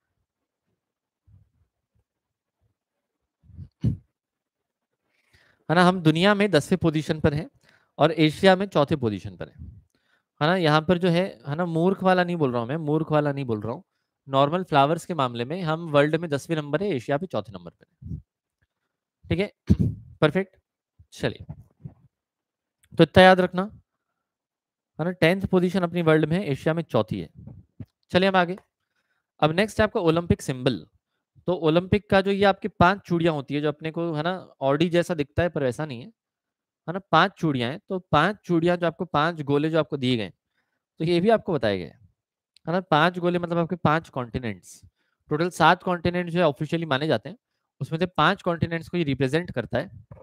है ना, हम दुनिया में 10वें पोजीशन पर हैं और एशिया में 4थे पोजीशन पर है ना, यहाँ पर जो है ना, मूर्ख वाला नहीं बोल रहा हूँ मैं, मूर्ख वाला नहीं बोल रहा हूँ। नॉर्मल फ्लावर्स के मामले में हम वर्ल्ड में 10वें नंबर है, एशिया पे 4थे नंबर पर है। ठीक है, परफेक्ट। चलिए, तो इतना याद रखना। है ना, 10th पोजीशन अपनी वर्ल्ड में है, एशिया में चौथी है। चलिए हम आगे। अब नेक्स्ट है आपका ओलंपिक सिंबल। तो ओलंपिक का जो ये आपकी 5 चूड़ियां होती है, जो अपने को है ना ऑडी जैसा दिखता है, पर वैसा नहीं है। है ना, 5 चूड़ियां हैं, तो 5 चूड़ियां जो आपको, 5 गोले जो आपको दिए गए, तो ये भी आपको बताए गए। है ना, 5 गोले मतलब आपके 5 कॉन्टिनेंट्स। टोटल 7 कॉन्टिनेंट जो है ऑफिशियली माने जाते हैं, उसमें से 5 कॉन्टिनेंट्स को ये रिप्रेजेंट करता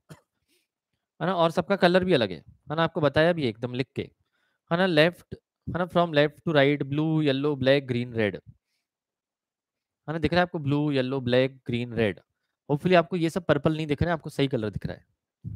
है ना, और सबका कलर भी अलग है ना, आपको बताया भी है एकदम लिख के। है ना, लेफ्ट, है ना, from left to right, blue yellow black green red. है ना, दिख रहा है आपको blue yellow black green red. Hopefully आपको ये सब पर्पल नहीं दिख रहा है, आपको सही कलर दिख रहा है।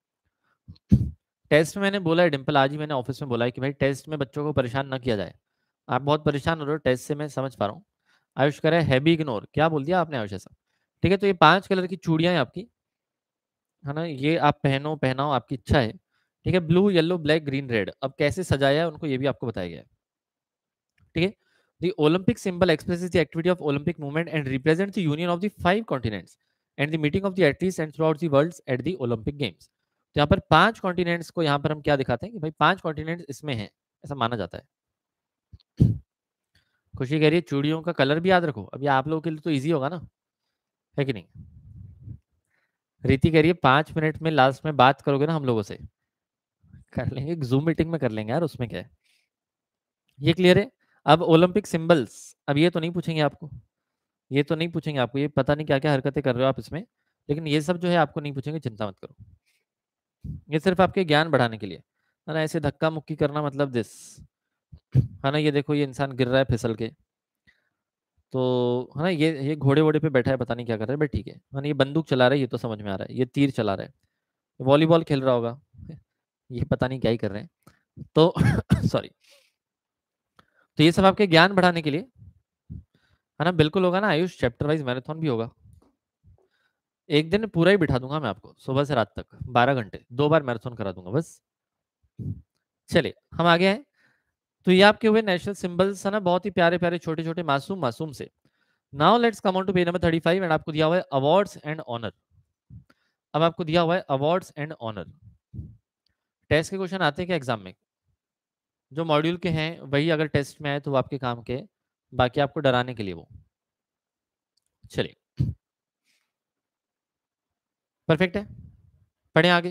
टेस्ट में मैंने बोला है डिम्पल, आज ही मैंने ऑफिस में बोला है कि भाई टेस्ट में बच्चों को परेशान ना किया जाए। आप बहुत परेशान हो रहे हो टेस्ट से, मैं समझ पा रहा हूँ। आयुष करे हैवी इग्नोर, क्या बोल दिया आपने आयुष ऐसा? ठीक है, तो ये 5 कलर की चूड़ियां हैं आपकी। है ना, ये आप पहनो पहनाओ, आपकी इच्छा है। ठीक है, blue yellow black green red, अब कैसे सजाया है उनको ये भी आपको बताया गया है। ठीक है, the Olympic symbol expresses the activity of Olympic movement and represents the union of the 5 continents and the meeting of the athletes and throughout the world at the Olympic Games। तो यहाँ पर 5 कॉन्टिनेंट्स को यहाँ पर हम क्या दिखाते हैं कि भाई 5 कॉन्टिनेंट्स इसमें हैं, ऐसा माना जाता है। खुशी कह रही है चूड़ियों का कलर भी याद रखो, अभी आप लोगों के लिए तो इजी होगा ना, है कि नहीं? रीति कह रही है 5 मिनट में लास्ट में बात करोगे ना हम लोगों से, कर लेंगे जूम मीटिंग में कर लेंगे यार, उसमें क्या है। ये क्लियर है? अब ओलंपिक सिंबल्स, अब ये तो नहीं पूछेंगे आपको, ये तो नहीं पूछेंगे आपको, ये पता नहीं क्या क्या हरकतें कर रहे हो आप इसमें, लेकिन ये सब जो है आपको नहीं पूछेंगे, चिंता मत करो। ये सिर्फ आपके ज्ञान बढ़ाने के लिए। है ना, ऐसे धक्का मुक्की करना मतलब दिस। है ना, ये देखो ये इंसान गिर रहा है फिसल के, तो है ना, ये घोड़े वोड़े पे बैठा है, पता नहीं क्या कर रहा है, बट ठीक है। है ना, ये बंदूक चला रहा है, ये तो समझ में आ रहा है, ये तीर चला रहा है, वॉलीबॉल खेल रहा होगा, ये पता नहीं क्या ही कर रहे हैं, तो सॉरी। तो ये सब आपके ज्ञान बढ़ाने के लिए। है ना, बिल्कुल होगा ना आयुष, चैप्टर वाइज मैराथन भी होगा। एक दिन पूरा ही बिठा दूंगा मैं आपको, सुबह से रात तक 12 घंटे, 2 बार मैराथन करा दूंगा बस। चलिए हम आगे हैं। तो ये आपके हुए नेशनल सिंबल्स है ना, बहुत ही प्यारे प्यारे छोटे छोटे मासूम मासूम से। Now let's come on to page number 35 and आपको दिया हुआ है अवार्ड्स एंड ऑनर। अब आपको दिया हुआ है अवार्ड्स एंड ऑनर। टेस्ट के क्वेश्चन आते हैं क्या एग्जाम में? जो मॉड्यूल के हैं वही अगर टेस्ट में आए तो वो आपके काम के, बाकी आपको डराने के लिए वो। चलिए परफेक्ट है, पढ़े आगे।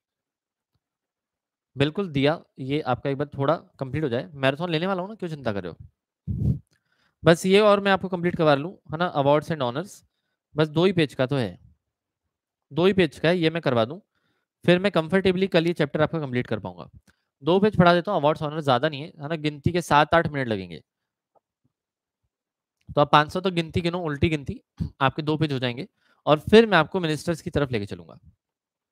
बिल्कुल दिया, ये आपका एक बार थोड़ा कंप्लीट हो जाए, मैराथन लेने वाला हूँ ना, क्यों चिंता कर रहे हो? बस ये और मैं आपको कंप्लीट करवा लूँ, है ना, अवार्ड्स एंड ऑनर्स। बस 2 ही पेज का तो है, 2 ही पेज का है, ये मैं करवा दूँ, फिर मैं कंफर्टेबली कल ये चैप्टर आपका कंप्लीट कर पाऊंगा। 2 पेज पढ़ा देता हूँ, अवार्ड्स ऑनर्स ज्यादा नहीं है ना, गिनती के 7-8 मिनट लगेंगे। तो आप 500 तक गिनती गिनो, उल्टी गिनती, आपके 2 पेज हो जाएंगे। और फिर मैं आपको मिनिस्टर्स की तरफ लेके चलूंगा।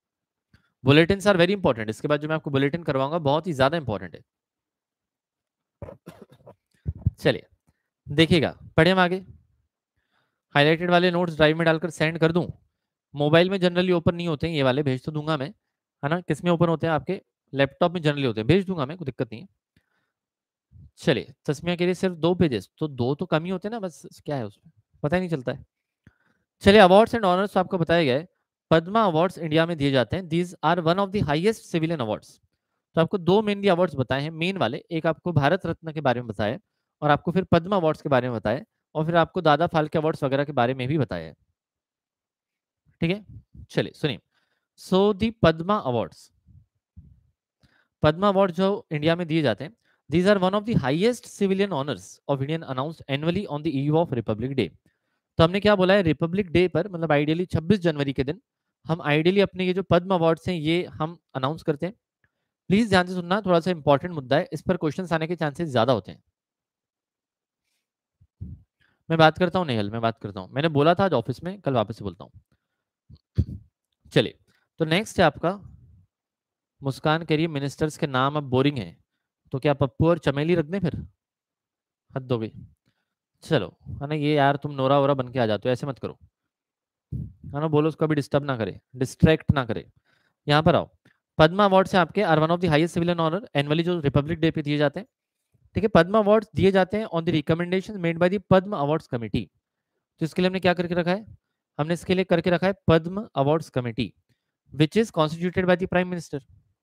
बुलेटिन आर वेरी इंपॉर्टेंट, इसके बाद जो मैं आपको बुलेटिन करवाऊंगा बहुत ही ज्यादा इंपॉर्टेंट है। चलिए देखिएगा, पढ़े हम आगे। हाईलाइटेड वाले नोट्स ड्राइव में डालकर सेंड कर दूं। मोबाइल में जनरली ओपन नहीं होते हैं ये वाले, भेज तो दूंगा मैं, है ना। किस में ओपन होते हैं? आपके लैपटॉप में जनरली होते हैं, भेज दूंगा मैं, कोई दिक्कत नहीं है। चलिए, तस्मिया के लिए सिर्फ 2 पेजेस, तो 2 तो कम ही होते हैं ना, बस क्या है उसमें, पता ही नहीं चलता है। चलिए, अवार्ड्स एंड ऑनर्स तो आपको बताया गया है। पद्मा अवार्ड्स इंडिया में दिए जाते हैं, these are one of the highest civilian awards. तो आपको 2 मेनली अवार्ड्स बताए हैं, मेन वाले, एक आपको भारत रत्न के बारे में बताया, और आपको फिर पद्मा अवार्ड्स के बारे में बताया, और फिर आपको दादा फाल्के अवार्ड्स वगैरह के बारे में भी बताया है। ठीक है, चलिए सुनिए। So the Padma awards, Padma award जो इंडिया में दिए जाते हैं, these are one of the highest civilian honours of Indian announced annually on the eve of Republic Day. तो हमने क्या बोला है, रिपब्लिक डे पर, मतलब आइडियली 26 जनवरी के दिन हम आइडियली अपने ये जो पद्म अवार्ड्स हैं ये हम अनाउंस करते हैं। प्लीज ध्यान से सुनना, थोड़ा सा इंपॉर्टेंट मुद्दा है, इस पर क्वेश्चंस आने के चांसेस ज्यादा होते हैं। मैं बात करता हूँ नेहल, मैं बात करता हूँ, मैंने बोला था आज ऑफिस में, कल वापस से बोलता हूँ। चलिए, तो नेक्स्ट है आपका, मुस्कान कह रही है मिनिस्टर्स के नाम अब बोरिंग है, तो क्या पप्पू और चमेली रख दें फिर? हद हो गई। चलो, है ना, ये यार तुम नोरा वोरा बन के आ जाते हो, ऐसे मत करो, है ना। बोलो उसको भी डिस्टर्ब ना करे, डिस्ट्रैक्ट ना करे। यहाँ पर आओ। पद्मा अवार्ड से आपके are one of the highest civilian honour, annually जो रिपब्लिक डे पे दिए जाते हैं। ठीक है, पद्मा अवार्ड्स दिए जाते हैं on the recommendation made by the Padma awards committee. तो इसके लिए हमने क्या करके रखा है, हमने इसके लिए करके रखा है Padma awards committee, which is constituted by the prime minister.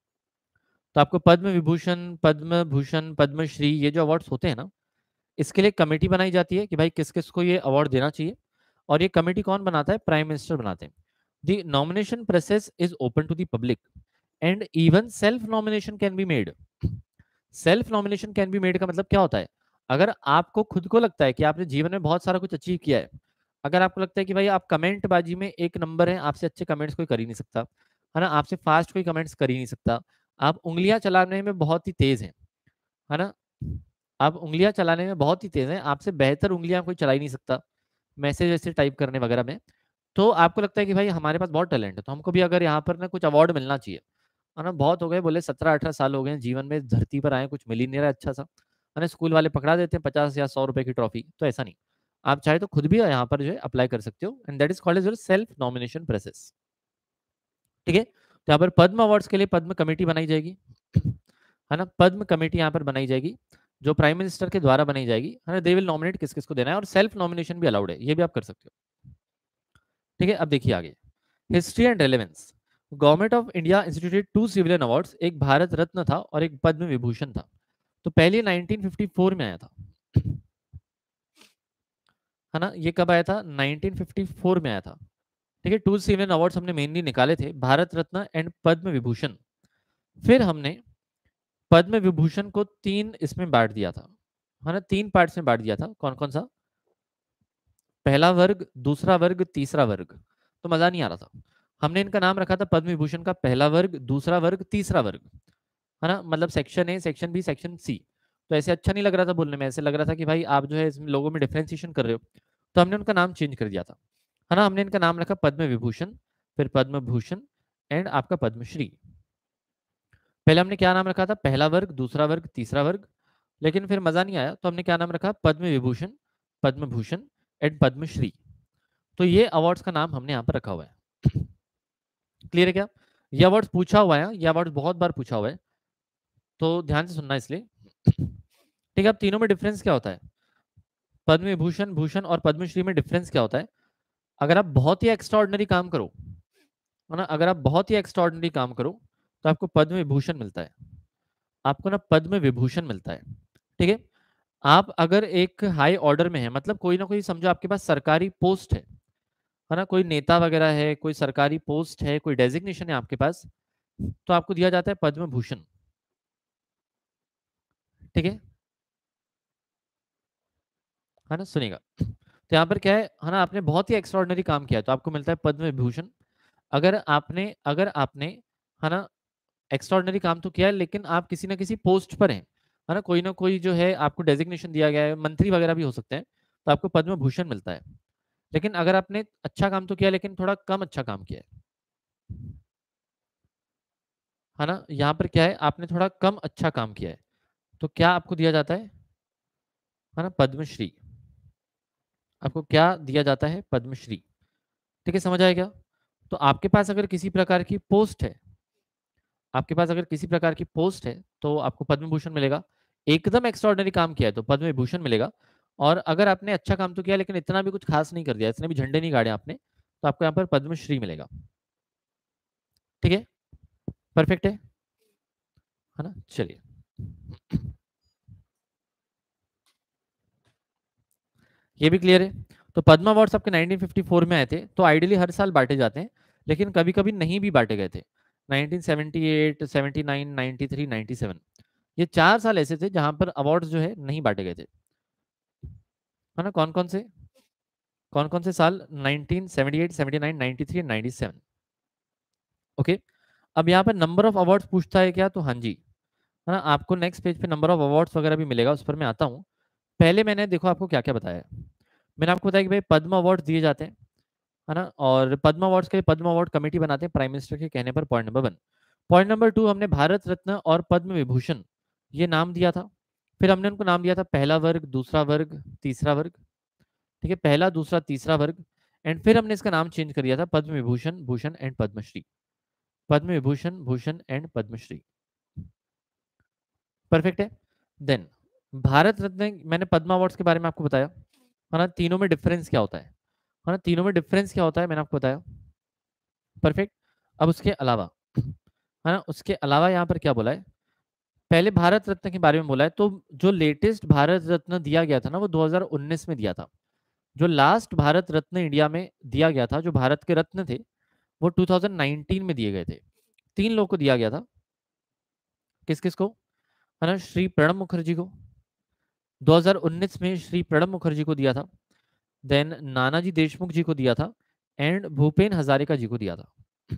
तो आपको पद्म विभूषण, पद्म भूषण, पद्मश्री, ये जो अवार्ड्स होते हैं ना, इसके लिए कमेटी बनाई जाती है कि भाई किस किस को ये अवार्ड देना चाहिए, और ये कमेटी कौन बनाता है? प्राइम मिनिस्टर बनाते हैं। The nomination process is open to the public and even self nomination can be made. Self nomination can be made का मतलब क्या होता है? अगर आपको खुद को लगता है कि आपने जीवन में बहुत सारा कुछ अचीव किया है, अगर आपको लगता है कि भाई आप कमेंट बाजी में एक नंबर है, आपसे अच्छे कमेंट्स कोई कर ही नहीं सकता, है ना, आपसे फास्ट कोई कमेंट्स कर ही नहीं सकता, आप उंगलियां चलाने में बहुत ही तेज हैं, है ना, आप उंगलियां चलाने में बहुत ही तेज हैं, आपसे बेहतर उंगलियां कोई चला ही नहीं सकता मैसेज वैसे टाइप करने वगैरह में, तो आपको लगता है कि भाई हमारे पास बहुत टैलेंट है, तो हमको भी अगर यहाँ पर ना कुछ अवार्ड मिलना चाहिए, है ना। बहुत हो गए, बोले 17-18 साल हो गए जीवन में, धरती पर आए, कुछ मिल ही नहीं रहा अच्छा सा, है ना। स्कूल वाले पकड़ा देते हैं 50 या 100 रुपए की ट्रॉफी, तो ऐसा नहीं, आप चाहे तो खुद भी यहाँ पर जो है अप्लाई कर सकते हो, and that is called as your self nomination process. ठीक है, तो यहाँ पर पद्म अवार्ड्स के लिए पद्म कमेटी बनाई जाएगी, है ना, पद्म कमेटी यहाँ पर बनाई जाएगी, जो प्राइम मिनिस्टर के द्वारा बनाई जाएगी, है ना। दे विल नॉमिनेट किस किस को देना है, और सेल्फ नॉमिनेशन भी अलाउड है, ये भी आप कर सकते हो। ठीक है, अब देखिए आगे, history and relevance. Government of India instituted 2 civilian awards, एक भारत रत्न था और एक पद्म विभूषण था। तो पहले 1954 में आया था, है ना, ये कब आया था? 1954 में आया था। ठीक है, 2 सिविलियन अवार्ड्स हमने मेनली निकाले थे, भारत रत्न एंड पद्म विभूषण। फिर हमने पद्म विभूषण को 3 इसमें बांट दिया था, है ना, 3 पार्ट्स में बांट दिया था। कौन कौन सा? पहला वर्ग, दूसरा वर्ग, तीसरा वर्ग। तो मजा नहीं आ रहा था, हमने इनका नाम रखा था पद्म विभूषण का पहला वर्ग, दूसरा वर्ग, तीसरा वर्ग, है ना, मतलब section A, section B, section C. तो ऐसे अच्छा नहीं लग रहा था बोलने में, ऐसे लग रहा था कि भाई आप जो है इसमें लोगों में डिफ्रेंसिएशन कर रहे हो, तो हमने उनका नाम चेंज कर दिया था, है ना। हमने इनका नाम रखा पद्म विभूषण, फिर पद्म भूषण, एंड आपका पद्मश्री। पहले हमने क्या नाम रखा था? पहला वर्ग, दूसरा वर्ग, तीसरा वर्ग, लेकिन फिर मजा नहीं आया, तो हमने क्या नाम रखा? पद्म विभूषण, पद्म भूषण एंड पद्मश्री। तो ये अवार्ड्स का नाम हमने यहाँ पर रखा हुआ है। क्लियर है क्या? ये अवार्ड्स पूछा हुआ है, ये अवार्ड्स बहुत बार पूछा हुआ है, तो ध्यान से सुनना इसलिए। ठीक है, अब तीनों में डिफरेंस क्या होता है? पद्म विभूषण, भूषण और पद्मश्री में डिफरेंस क्या होता है? अगर आप बहुत ही एक्स्ट्राऑर्डिनरी काम करो, है ना, अगर आप बहुत ही एक्स्ट्राऑर्डिनरी काम करो, तो आपको पद्म विभूषण मिलता है, आपको ना पद्म विभूषण मिलता है। ठीक है, आप अगर एक हाई ऑर्डर में है, मतलब कोई ना कोई समझो आपके पास सरकारी पोस्ट है ना, कोई नेता वगैरह है, कोई सरकारी पोस्ट है, कोई डेजिग्नेशन है आपके पास, तो आपको दिया जाता है पद्म भूषण। ठीक है ना, सुनेगा। तो यहाँ पर क्या है ना, आपने बहुत ही एक्स्ट्रॉर्डनरी काम किया है, तो आपको मिलता है पद्म विभूषण। अगर आपने है ना एक्स्ट्रॉर्डनरी काम तो किया है, लेकिन आप किसी ना किसी पोस्ट पर हैं, है ना कोई जो है आपको डेजिग्नेशन दिया गया है, मंत्री वगैरह भी हो सकते हैं, तो आपको पद्म भूषण मिलता है। लेकिन अगर आपने अच्छा काम तो किया, लेकिन थोड़ा कम अच्छा काम किया है ना, यहाँ पर क्या है, आपने थोड़ा कम अच्छा काम किया है, तो क्या आपको दिया जाता है ना, पद्मश्री। आपको क्या दिया जाता है? पद्मश्री। ठीक है, समझ आया क्या? तो आपके पास अगर किसी प्रकार की पोस्ट है, आपके पास अगर किसी प्रकार की पोस्ट है तो आपको पद्म भूषण मिलेगा। एकदम एक्स्ट्रॉर्डनरी काम किया है तो पद्म विभूषण मिलेगा। और अगर आपने अच्छा काम तो किया लेकिन इतना भी कुछ खास नहीं कर दिया, इतने भी झंडे नहीं गाड़े आपने, तो आपको यहाँ पर पद्मश्री मिलेगा। ठीक है, परफेक्ट है ना? चलिए, ये भी क्लियर है। तो पद्म अवार्ड्स आपके 1954 में आए थे, तो आइडियली हर साल बांटे जाते हैं, लेकिन कभी कभी नहीं भी बांटे गए थे। 1978, 79, 93, 97, ये 4 साल ऐसे थे जहां पर अवार्ड्स जो है नहीं बांटे गए थे, है ना? कौन कौन से साल? 1978, 79, 93 एंड 97। ओके, अब यहाँ पर नंबर ऑफ अवार्ड्स पूछता है क्या? तो हाँ जी, है ना, आपको नेक्स्ट पेज पे नंबर ऑफ अवार्ड्स वगैरह भी मिलेगा, उस पर मैं आता हूँ। पहले मैंने देखो आपको क्या क्या बताया। मैंने आपको बताया कि भाई पद्म अवार्ड दिए जाते हैं, है ना, और पद्म अवार्ड्स के लिए पद्म अवार्ड कमेटी बनाते हैं प्राइम मिनिस्टर के कहने पर, पॉइंट नंबर 1। पॉइंट नंबर 2, हमने भारत रत्न और पद्म विभूषण ये नाम दिया था। फिर हमने उनको नाम दिया था पहला वर्ग, दूसरा वर्ग, तीसरा वर्ग। ठीक है, पहला, दूसरा, तीसरा वर्ग। एंड फिर हमने इसका नाम चेंज कर दिया था Padma Vibhushan, Bhushan and Padma Shri. Padma Vibhushan, Bhushan and Padma Shri. Perfect है। देन भारत रत्न, मैंने पद्म अवार्ड्स के बारे में आपको बताया, है ना, तीनों में डिफरेंस क्या होता है ना, तीनों में डिफरेंस क्या होता है मैंने आपको बताया। परफेक्ट। अब उसके अलावा, है ना, उसके अलावा यहाँ पर क्या बोला है? पहले भारत रत्न के बारे में बोला है, तो जो लेटेस्ट भारत रत्न दिया गया था ना वो 2019 में दिया था। जो लास्ट भारत रत्न इंडिया में दिया गया था, जो भारत के रत्न थे, वो 2019 में दिए गए थे। 3 लोगों को दिया गया था। किस किस को? है ना, श्री प्रणब मुखर्जी को 2019 में श्री प्रणब मुखर्जी को दिया था। देन नानाजी देशमुख जी को दिया था, एंड भूपेन हजारिका जी को दिया था।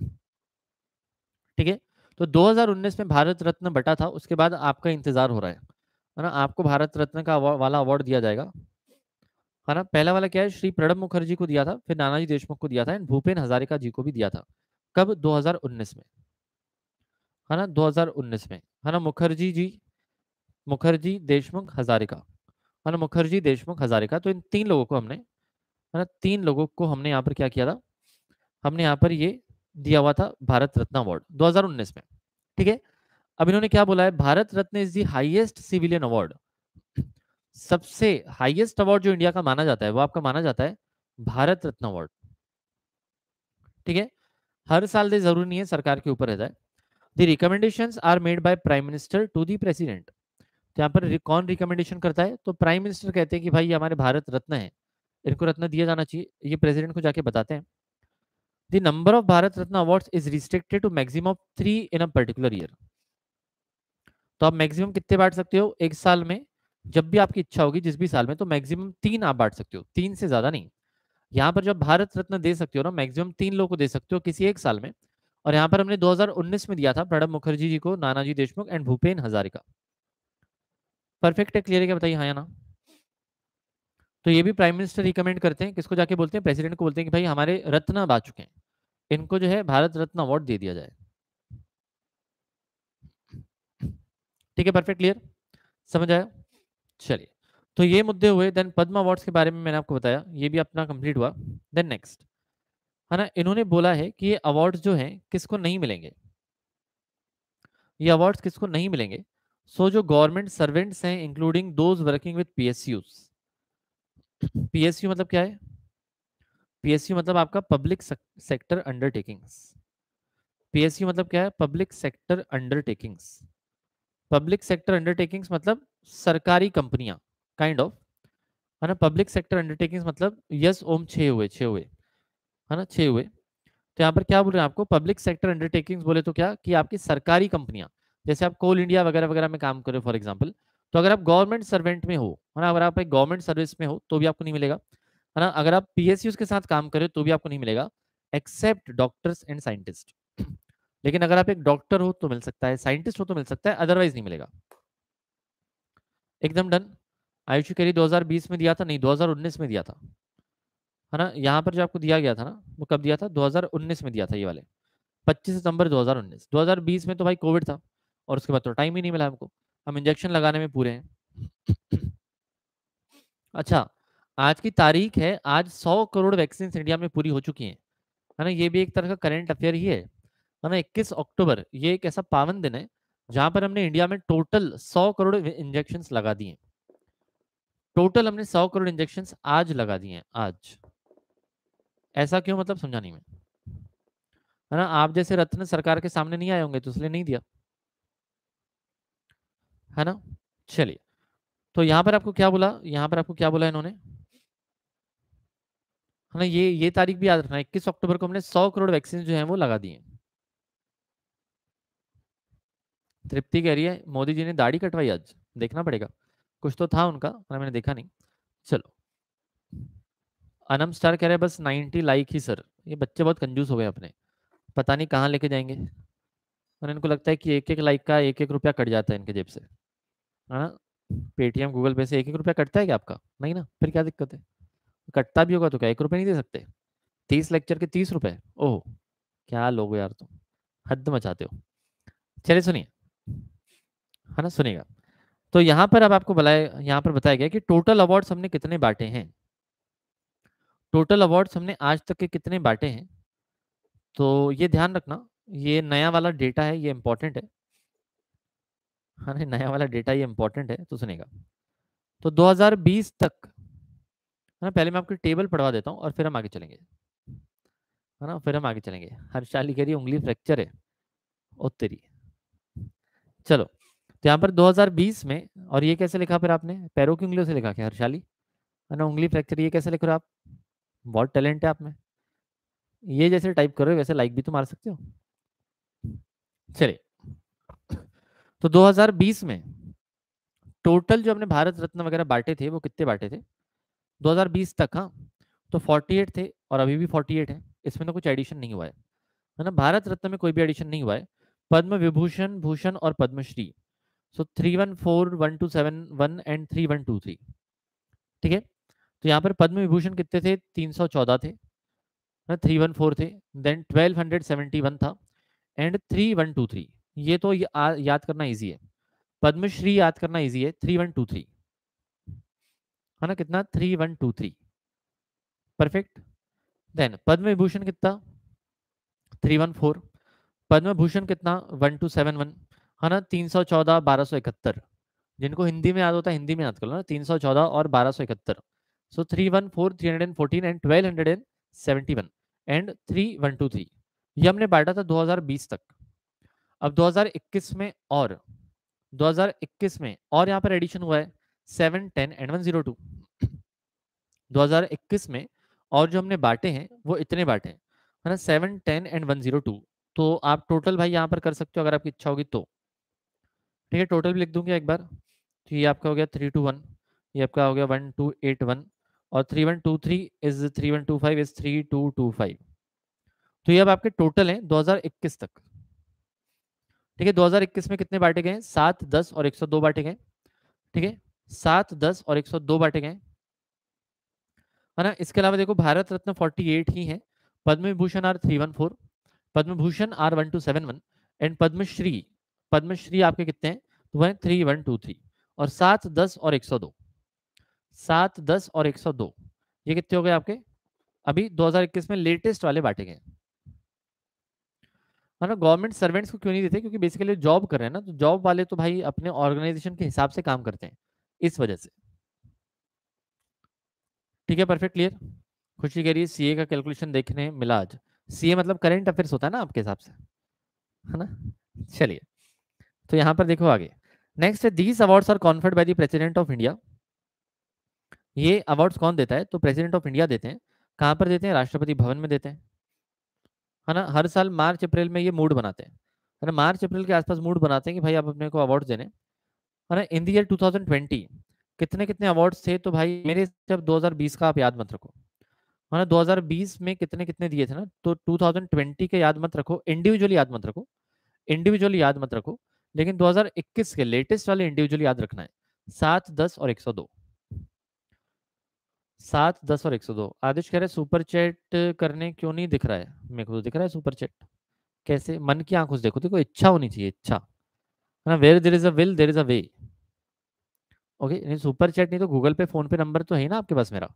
ठीक है, तो 2019 में भारत रत्न बटा था, उसके बाद आपका इंतजार हो रहा है ना, आपको भारत रत्न का वाला अवार्ड दिया जाएगा, है ना। पहला वाला क्या है? श्री प्रणब मुखर्जी को दिया था, फिर नानाजी देशमुख को दिया था, एंड भूपेन हजारिका जी को भी दिया था। कब? 2019 में, है ना, 2019 में, है ना। मुखर्जी जी, मुखर्जी, देशमुख, हजारिका, है ना, मुखर्जी, देशमुख, हजारिका, तो इन 3 लोगों को हमने, है ना, 3 लोगों को हमने यहाँ पर क्या किया था? हमने यहाँ पर ये दिया हुआ था भारत रत्न अवार्ड 2019 में। ठीक है, अब इन्होंने क्या बोला है? Bharat Ratna is the highest civilian award. सबसे हाईएस्ट अवार्ड जो इंडिया का माना जाता है वो आपका माना जाता है भारत रत्न अवार्ड। ठीक है, हर साल दे जरूरी नहीं है, सरकार के ऊपर रहता है। The recommendations are made by prime minister to the president. तो यहाँ पर कौन रिकमेंडेशन करता है? तो प्राइम मिनिस्टर कहते हैं कि भाई ये हमारे भारत रत्न है, इनको रत्न दिया जाना चाहिए, ये प्रेसिडेंट को जाके बताते हैं। The number of Bharat Ratna awards is restricted to maximum of 3 in a particular year. तो आप मैक्सिमम कितने बांट सकते हो एक साल में? जब भी आपकी इच्छा होगी, जिस भी साल में, तो मैक्सिमम 3 आप बांट सकते हो, 3 से ज्यादा नहीं। यहाँ पर जब भारत रत्न दे सकते हो ना, मैक्सिमम 3 लोगों को दे सकते हो किसी एक साल में। और यहाँ पर हमने 2019 में दिया था प्रणब मुखर्जी जी को, नानाजी देशमुख एंड भूपेन हजारिका। परफेक्ट है, क्लियर है क्या? बताइए हाँ या ना। तो ये भी प्राइम मिनिस्टर रिकमेंड करते हैं, किसको जाके बोलते हैं? प्रेसिडेंट को बोलते हैं कि भाई हमारे रत्न अब आ चुके हैं, इनको जो है भारत रत्न अवार्ड दे दिया जाए। ठीक है, परफेक्ट, क्लियर, समझ आया? चलिए, तो ये मुद्दे हुए। देन पद्म अवार्ड्स के बारे में मैंने आपको बताया, ये भी अपना कंप्लीट हुआ। देन नेक्स्ट, है ना, इन्होंने बोला है कि ये अवार्ड्स जो हैं किसको नहीं मिलेंगे, ये अवार्ड्स किसको नहीं मिलेंगे? सो जो गवर्नमेंट सर्वेंट्स हैं, including those working with PSUs. PSU मतलब क्या है? पीएसयू मतलब आपका पब्लिक सेक्टर अंडरटेकिंग्स। पीएसयू मतलब क्या है? Public sector undertakings. Public sector undertakings मतलब सरकारी कंपनियां, काइंड ऑफ, है ना। पब्लिक सेक्टर अंडरटेकिंग्स मतलब यस ओम, 6 हुए, 6 हुए, है ना, 6 हुए। तो यहाँ पर क्या बोल रहे हैं आपको? पब्लिक सेक्टर अंडरटेकिंग्स बोले तो क्या कि आपकी सरकारी कंपनियां, जैसे आप कोल इंडिया वगैरह वगैरह में काम करो फॉर एग्जांपल। तो अगर आप गवर्नमेंट सर्वेंट में हो, है ना, अगर आप एक गवर्नमेंट सर्विस में हो तो भी आपको नहीं मिलेगा, है ना। अगर आप पीएसयूज के साथ काम करें तो भी आपको नहीं मिलेगा, एक्सेप्ट डॉक्टर्स एंड साइंटिस्ट। लेकिन अगर आप एक डॉक्टर हो तो मिल सकता है, साइंटिस्ट हो तो मिल सकता है, अदरवाइज नहीं मिलेगा। एकदम डन। आयुषी कैरी 2020 में दिया था? नहीं, 2019 में दिया था, है ना। यहाँ पर जो आपको दिया गया था ना, वो कब दिया था? 2019 में दिया था, ये वाले 25 सितंबर 2019। 2020 में तो भाई कोविड था, और उसके बाद तो टाइम ही नहीं मिला हमको। हम इंजेक्शन लगाने में पूरे हैं। अच्छा, आज की तारीख है, आज 100 करोड़ वैक्सीन इंडिया में पूरी हो चुकी हैं, है ना। ये भी एक तरह का करंट अफेयर ही है ना। 21 अक्टूबर ये एक ऐसा पावन दिन है जहां पर हमने इंडिया में टोटल 100 करोड़ इंजेक्शन लगा दिए। टोटल हमने 100 करोड़ इंजेक्शन आज लगा दिए हैं, आज। ऐसा क्यों, मतलब समझा नहीं मैं, है ना। आप जैसे रत्न सरकार के सामने नहीं आए होंगे तो इसलिए नहीं दिया, है ना। चलिए, तो यहाँ पर आपको क्या बोला, यहाँ पर आपको क्या बोला इन्होंने, है ना। ये तारीख भी याद रखना, 21 अक्टूबर को हमने 100 करोड़ वैक्सीन जो है वो लगा दिए। तृप्ति कह रही है मोदी जी ने दाढ़ी कटवाई आज, देखना पड़ेगा, कुछ तो था उनका, मैंने देखा नहीं। चलो, अनम स्टार कह रहे हैं बस 90 लाइक ही सर। ये बच्चे बहुत कंजूस हो गए अपने, पता नहीं कहाँ लेके जाएंगे, और इनको लगता है कि एक एक लाइक का एक एक रुपया कट जाता है इनके जेब से, है ना। पेटीएम गूगल पे से एक एक रुपया कटता है क्या आपका, नहीं ना, फिर क्या दिक्कत है। कटता भी होगा तो क्या 1 रुपये नहीं दे सकते, 30 लेक्चर के 30 रुपए, ओह क्या लोग हो यार तुम, हद मचाते हो। चलिए सुनिए, है ना, सुनिएगा। तो यहाँ पर अब आपको बताया, यहाँ पर बताया गया कि टोटल अवार्ड्स हमने कितने बांटे हैं। टोटल अवार्ड्स हमने आज तक के कितने बांटे हैं, तो ये ध्यान रखना, ये नया वाला डेटा है, ये इंपॉर्टेंट है ना। नया वाला डेटा ये इंपॉर्टेंट है, तो सुनेगा। तो 2020 तक, है ना, पहले मैं आपकी टेबल पढ़वा देता हूँ और फिर हम आगे चलेंगे, है ना, फिर हम आगे चलेंगे। हर्षाली कह रही है उंगली फ्रैक्चर है, ओ तेरी। चलो, तो यहाँ पर 2020 में, और ये कैसे लिखा फिर आपने, पैरों की उंगलियों से लिखा क्या हर्षाली, है ना, उंगली फ्रैक्चर, ये कैसे लिख रहे हो आप, बहुत टैलेंट है आप में। ये जैसे टाइप कर रहे हो वैसे लाइक भी तो मार सकते हो। चलिए, तो 2020 में टोटल जो हमने भारत रत्न वगैरह बांटे थे वो कितने बांटे थे 2020 तक, हाँ। तो 48 थे और अभी भी 48 है, इसमें तो कुछ एडिशन नहीं हुआ है ना। भारत रत्न में कोई भी एडिशन नहीं हुआ है। पद्म विभूषण, भूषण और पद्मश्री, सो 314127 एंड 3123, ठीक है। तो यहाँ पर पद्म विभूषण कितने थे, 314 थे, 314 थे, देन 1271 था, एंड 3123। ये तो याद करना इजी है। पद्मश्री याद करना इजी है, 3123, है ना, कितना 3123, परफेक्ट। देन पद्म विभूषण कितना 314, पद्म भूषण कितना 1271, है ना, 314 1271। जिनको हिंदी में याद होता है हिंदी में याद कर लो ना, 314 और 1271। सो 314, 314 एंड 1271 एंड 3123, ये हमने बांटा था 2020 तक। अब 2021 में, और 2021 में और यहाँ पर एडिशन हुआ है 7, 10 एंड 102। 2021 में और जो हमने बांटे हैं वो इतने बांटे हैं, है ना, 7, 10 एंड 102। तो आप टोटल भाई यहाँ पर कर सकते हो अगर आपकी इच्छा होगी तो, ठीक है। टोटल भी लिख दूंगी एक बार, तो ये आपका हो गया 321, ये आपका हो गया 1281, और 3123 इज 3125 इज 3225। तो ये अब आपके टोटल हैं 2021 तक, ठीक है। 2021 में कितने बांटे गए, 7, 10 और 102 बांटे गए, ठीक है। 7, 10 और 102 बांटे गए, है ना। इसके अलावा देखो भारत रत्न 48 ही है, Padma Vibhushan are 314, Padma Bhushan are 1271 and Padma Shri, Padma Shri आपके कितने हैं, तो वह 3123, और 7, 10 और 102, 7, 10 और 102, ये कितने हो गए आपके अभी 2021 में लेटेस्ट वाले बांटे गए, है ना। गवर्नमेंट सर्वेंट्स को क्यों नहीं देते, क्योंकि बेसिकली जॉब कर रहे हैं ना, तो जॉब वाले तो भाई अपने ऑर्गेनाइजेशन के हिसाब से काम करते हैं, इस वजह से, ठीक है। Perfect, clear. खुशी कह रही है सीए का कैलकुलेशन देखने मिला आज। सीए मतलब करेंट अफेयर्स होता है ना आपके हिसाब से, है ना। चलिए, तो यहाँ पर देखो आगे, नेक्स्ट है these awards are conferred by the president of India. ये अवार्ड्स कौन देता है, तो प्रेसिडेंट ऑफ इंडिया देते हैं। कहाँ पर देते हैं, राष्ट्रपति भवन में देते हैं, है ना। हर साल मार्च अप्रैल में ये मूड बनाते हैं, है ना, मार्च अप्रैल के आसपास मूड बनाते हैं कि भाई आप अपने को अवार्ड्स देने, है ना। इन द ईयर 2020 कितने कितने अवार्ड्स थे, तो भाई मेरे जब 2020 का आप याद मत रखो, है ना। 2020 में कितने कितने दिए थे ना, तो 2020 के याद मत रखो, इंडिविजुअली याद मत रखो, इंडिविजुअली याद मत रखो, लेकिन 2021 के लेटेस्ट वाले इंडिविजुअली याद रखना है, 7, 10 और 102, 7, 10 और 102। आदिश कह रहे सुपर चैट करने क्यों नहीं दिख रहा है, मेरे को तो दिख रहा है सुपर चैट, कैसे, मन की आंखों से देखो, देखो इच्छा होनी चाहिए, इच्छा, है ना। Where there is a will there is a way, okay, नहीं सुपर चैट नहीं तो गूगल पे फोन पे नंबर तो है ही ना आपके पास मेरा,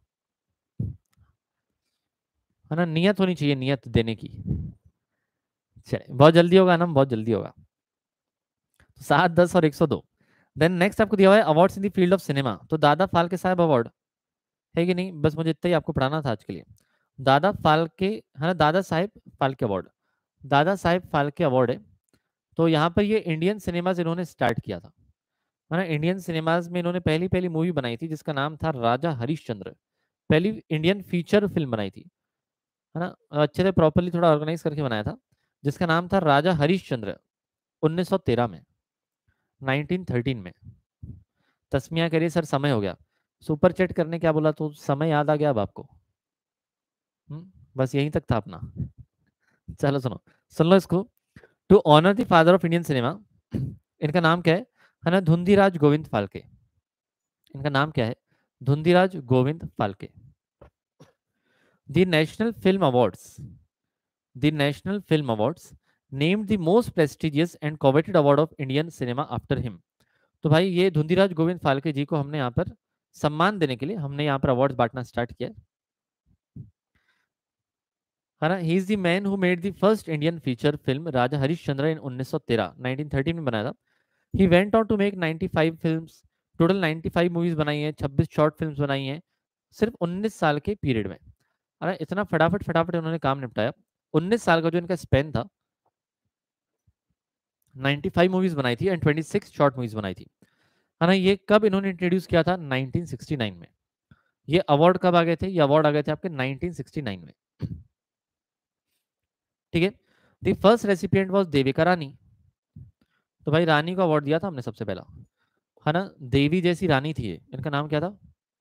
है ना। नियत होनी चाहिए, नियत देने की। चलिए बहुत जल्दी होगा ना, बहुत जल्दी होगा। 7, 10 और 102। देन नेक्स्ट आपको दिया हुआ है awards in the field of cinema. तो दादा फाल्के साहब अवार्ड है कि नहीं, बस मुझे इतना ही आपको पढ़ाना था आज के लिए। दादा फाल्के, है ना, दादा साहेब फाल्के अवार्ड, दादा साहेब फाल्के अवार्ड है। तो यहाँ पर ये इंडियन सिनेमाज इन्होंने स्टार्ट किया था, है ना। इंडियन सिनेमाज में इन्होंने पहली पहली मूवी बनाई थी जिसका नाम था राजा हरिश्चंद्र। पहली इंडियन फीचर फिल्म बनाई थी, है ना, अच्छे से प्रॉपरली थोड़ा ऑर्गेनाइज करके बनाया था, जिसका नाम था राजा हरिश्चंद्र, 1913 में, 1913 में। तस्मिया कह रही है, सर समय हो गया। सुपर चैट करने क्या बोला तो समय याद आ गया अब आपको। बस यहीं तक था अपना। चलो सुनो, सुन लो इसको। To honour the father of Indian cinema, इनका नाम क्या है ना, धुंधीराज गोविंद फाल्के। इनका नाम क्या है, Dhundiraj Govind Phalke. The national film awards, the national film awards named the most prestigious and coveted award of Indian cinema after him. तो भाई ये धुंधीराज गोविंद फाल्के जी को हमने यहाँ पर सम्मान देने के लिए हमने यहाँ पर अवार्ड्स बांटना स्टार्ट किया, है ना। He is the man who made the first Indian feature film Raja Harishchandra in 1913, 1913 में बनाया था। He went on to make 95 films, total 95 movies बनाई हैं, 26 शॉर्ट फिल्म्स बनाई हैं, सिर्फ 19 साल के पीरियड में, है ना। इतना फटाफट फटाफट उन्होंने काम निपटाया। 19 साल का जो इनका स्पेन था, 95 मूवीज बनाई थी एंड 26 शॉर्ट मूवीज बनाई थी, है ना। ये कब इन्होंने इंट्रोड्यूस किया था, 1969 में। ये अवार्ड कब आ गए थे, ये अवार्ड आ गए थे आपके 1969 में, ठीक है। The first recipient was Devika Rani. तो भाई रानी को अवार्ड दिया था हमने सबसे पहला, है ना। देवी जैसी रानी थी ये, इनका नाम क्या था,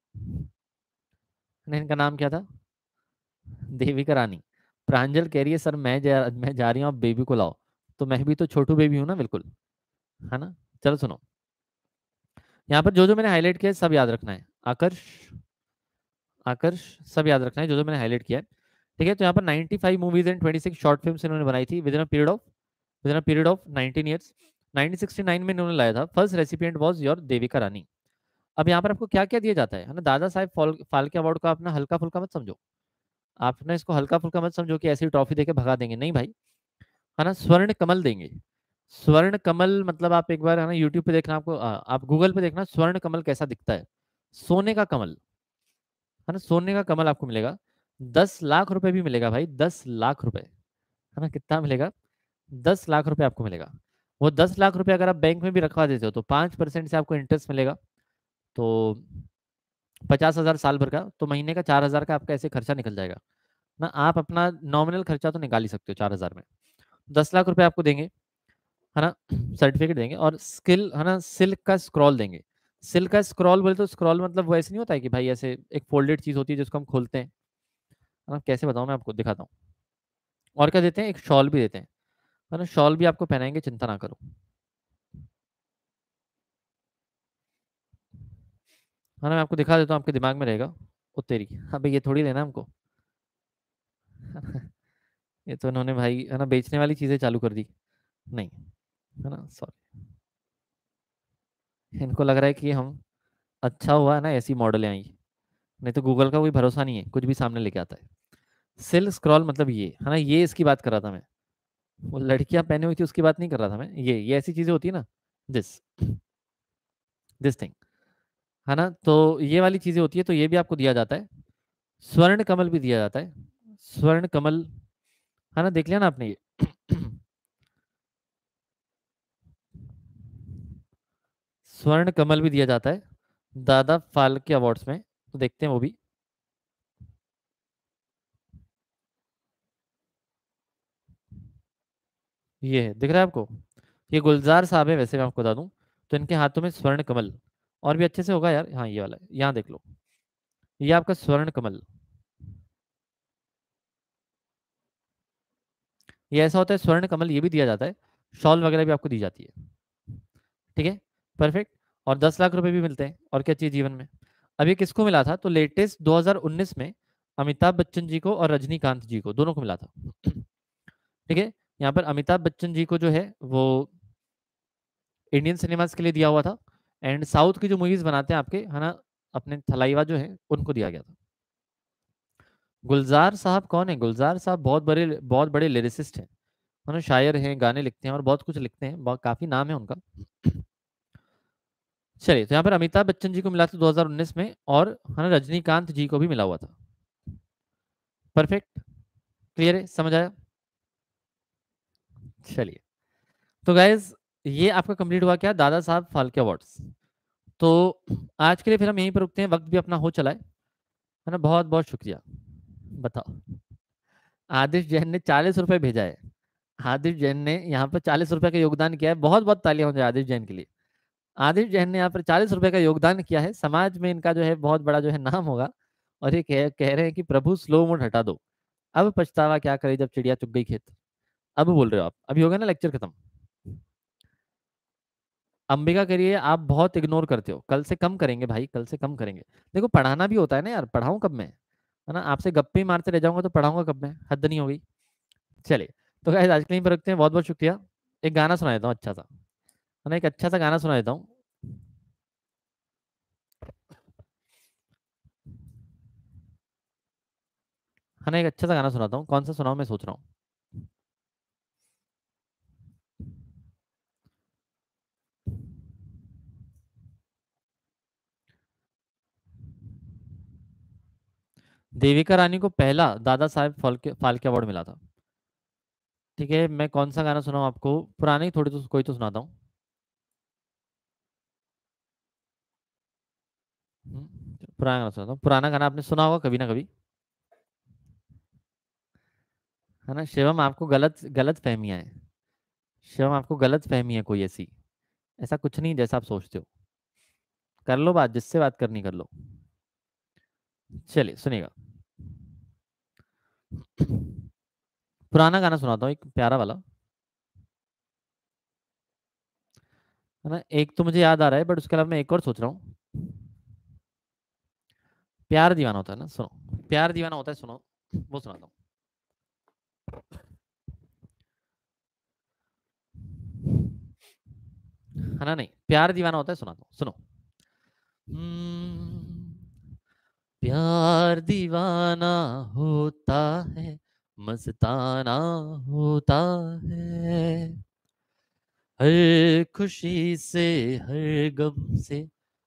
इनका नाम क्या था, देविका रानी। प्रांजल कह रही है, सर मैं जा रही हूँ, आप बेबी को लाओ। तो मैं भी तो छोटू बेबी हूँ ना, बिल्कुल, है ना। चलो सुनो, यहाँ पर जो जो मैंने हाईलाइट किया है सब याद रखना है। आकर्ष, आकर्ष, सब याद रखना है जो जो मैंने हाईलाइट किया है, ठीक है। तो यहाँ पर 95 मूवीज एंड 26 शॉर्ट फिल्म्स इन्होंने बनाई थी with in period of 19 years. 1969 में इन्होंने लाया था। First recipient was your Devika Rani. अब यहाँ पर आपको क्या क्या दिया जाता है ना, दादा साहब फाल्के अवार्ड को अपना हल्का फुल्का मत समझो। आपने इसको हल्का फुल्का मत समझो कि ऐसी ट्रॉफी देके भगा देंगे, नहीं भाई, है ना। स्वर्ण कमल देंगे। स्वर्ण कमल मतलब आप एक बार, है ना, यूट्यूब पे देखना, आपको आप गूगल पे देखना स्वर्ण कमल कैसा दिखता है। सोने का कमल, है ना, सोने का कमल आपको मिलेगा। 10 लाख रुपए भी मिलेगा भाई, 10 लाख रुपए, है ना। कितना मिलेगा, 10 लाख रुपए आपको मिलेगा। वो 10 लाख रुपए अगर आप बैंक में भी रखवा देते हो तो 5% से आपको इंटरेस्ट मिलेगा। तो 50,000 साल भर का, तो महीने का 4,000 का आपका ऐसे खर्चा निकल जाएगा ना। आप अपना नॉमिनल खर्चा तो निकाल ही सकते हो 4,000 में। 10 लाख रुपए आपको देंगे, है ना, सर्टिफिकेट देंगे। और स्किल, है ना, सिल्क का स्क्रॉल देंगे। सिल्क का स्क्रॉल बोले तो स्क्रॉल मतलब वो ऐसे नहीं होता है कि भाई ऐसे एक फोल्डेड चीज होती है जिसको हम खोलते हैं, है ना। कैसे बताऊं मैं आपको, दिखाता हूँ। और क्या देते हैं, एक शॉल भी देते हैं, है ना। शॉल भी आपको पहनाएंगे, चिंता ना करो, है ना। मैं आपको दिखा देता हूँ, आपके दिमाग में रहेगा। ओ तेरी, हाँ भाई ये थोड़ी लेना हमको। ये तो उन्होंने भाई, है ना, बेचने वाली चीजें चालू कर दी, नहीं, है ना, सॉरी। इनको लग रहा है कि हम, अच्छा हुआ है ना ऐसी मॉडलें आई, नहीं तो गूगल का कोई भरोसा नहीं है, कुछ भी सामने लेके आता है। सिल्क स्क्रॉल मतलब ये, है ना, ये इसकी बात कर रहा था मैं। वो लड़कियां पहने हुई थी उसकी बात नहीं कर रहा था मैं, ये ऐसी चीजें होती है ना, दिस दिस थिंग, है ना। तो ये वाली चीजें होती है, तो ये भी आपको दिया जाता है। स्वर्ण कमल भी दिया जाता है, स्वर्ण कमल, है ना, देख लिया ना आपने ये। स्वर्ण कमल भी दिया जाता है दादा फाल्के अवार्ड्स में, तो देखते हैं वो भी। ये है, दिख रहा है आपको, ये गुलजार साहब है वैसे, मैं आपको बता दूं। तो इनके हाथों में स्वर्ण कमल, और भी अच्छे से होगा यार, हाँ ये वाला है, यहाँ देख लो, ये आपका स्वर्ण कमल। ये ऐसा होता है, स्वर्ण कमल ये भी दिया जाता है। शॉल वगैरह भी आपको दी जाती है, ठीक है, परफेक्ट। और 10 लाख रुपए भी मिलते हैं, और क्या चाहिए जीवन में। अब ये किसको मिला था, तो लेटेस्ट 2019 में अमिताभ बच्चन जी को और रजनीकांत जी को, दोनों को मिला था। ठीक है, यहाँ पर अमिताभ बच्चन जी को जो है वो इंडियन सिनेमाज के लिए दिया हुआ था, एंड साउथ की जो मूवीज बनाते हैं आपके, है ना, अपने थलाइवा जो है उनको दिया गया था। गुलजार साहब कौन है? गुलजार साहब बहुत बड़े लिरिसिस्ट हैं, है ना, शायर हैं, गाने लिखते हैं और बहुत कुछ लिखते हैं, बहुत काफी नाम है उनका। चलिए, तो यहाँ पर अमिताभ बच्चन जी को मिला था 2019 में, और है ना रजनीकांत जी को भी मिला हुआ था। परफेक्ट, क्लियर है, समझ आया? चलिए, तो गाइज ये आपका कंप्लीट हुआ क्या, दादा साहब फाल्के अवार्ड्स। तो आज के लिए फिर हम यहीं पर रुकते हैं, वक्त भी अपना हो चला है ना। बहुत बहुत शुक्रिया। बताओ, आदिश जैन ने 40 रुपए भेजा है। आदिश जैन ने यहाँ पर 40 रुपए का योगदान किया है, बहुत बहुत तालियां हो जाए आदिश जैन के लिए। आदिश जैन ने यहाँ पर 40 रुपए का योगदान किया है, समाज में इनका जो है बहुत बड़ा जो है नाम होगा। और ये कह रहे हैं कि प्रभु स्लो मोड हटा दो, अब पछतावा क्या करे जब चिड़िया चुग गई खेत। अब बोल रहे हो आप, अभी होगा ना लेक्चर खत्म। अंबिका करिए, आप बहुत इग्नोर करते हो, कल से कम करेंगे भाई, कल से कम करेंगे। देखो पढ़ाना भी होता है ना यार, पढ़ाऊँ कब मैं, है ना, आपसे गप्पे ही मारते रह जाऊंगा तो पढ़ाऊंगा कब मैं, हद नहीं हो गई। चलिए, तो गाइस आज के लिए पर रखते हैं, बहुत बहुत शुक्रिया। एक गाना सुना देता हूँ अच्छा सा, है ना, एक अच्छा सा गाना सुना देता हूँ, है ना, एक अच्छा सा गाना सुनाता हूँ, कौन सा सुनाऊँ मैं सोच रहा हूँ। देविका रानी को पहला दादा साहेब फाल्के फाल्के अवार्ड मिला था। ठीक है, मैं कौन सा गाना सुनाऊँ आपको, पुराने ही थोड़ी तो कोई तो सुनाता हूँ। पुराना गाना सुनाता हूँ, पुराना गाना आपने सुना होगा कभी ना कभी, है ना। शिवम आपको गलत गलत फहमियाँ है, शिवम आपको गलत फहमी है कोई ऐसी, ऐसा कुछ नहीं जैसा आप सोचते हो। कर लो बात, जिससे बात करनी कर लो। चलिए सुनिएगा, पुराना गाना सुनाता हूँ एक प्यारा वाला, है ना। एक तो मुझे याद आ रहा है, बट उसके अलावा मैं एक और सोच रहा हूँ। प्यार दीवाना होता है ना, सुनो, प्यार दीवाना होता है, सुनो, वो सुनाता हूँ, है ना। नहीं, प्यार दीवाना होता है, सुनाता हूँ, सुनो। प्यार दीवाना होता है, मस्ताना होता है, हर खुशी से हर गम से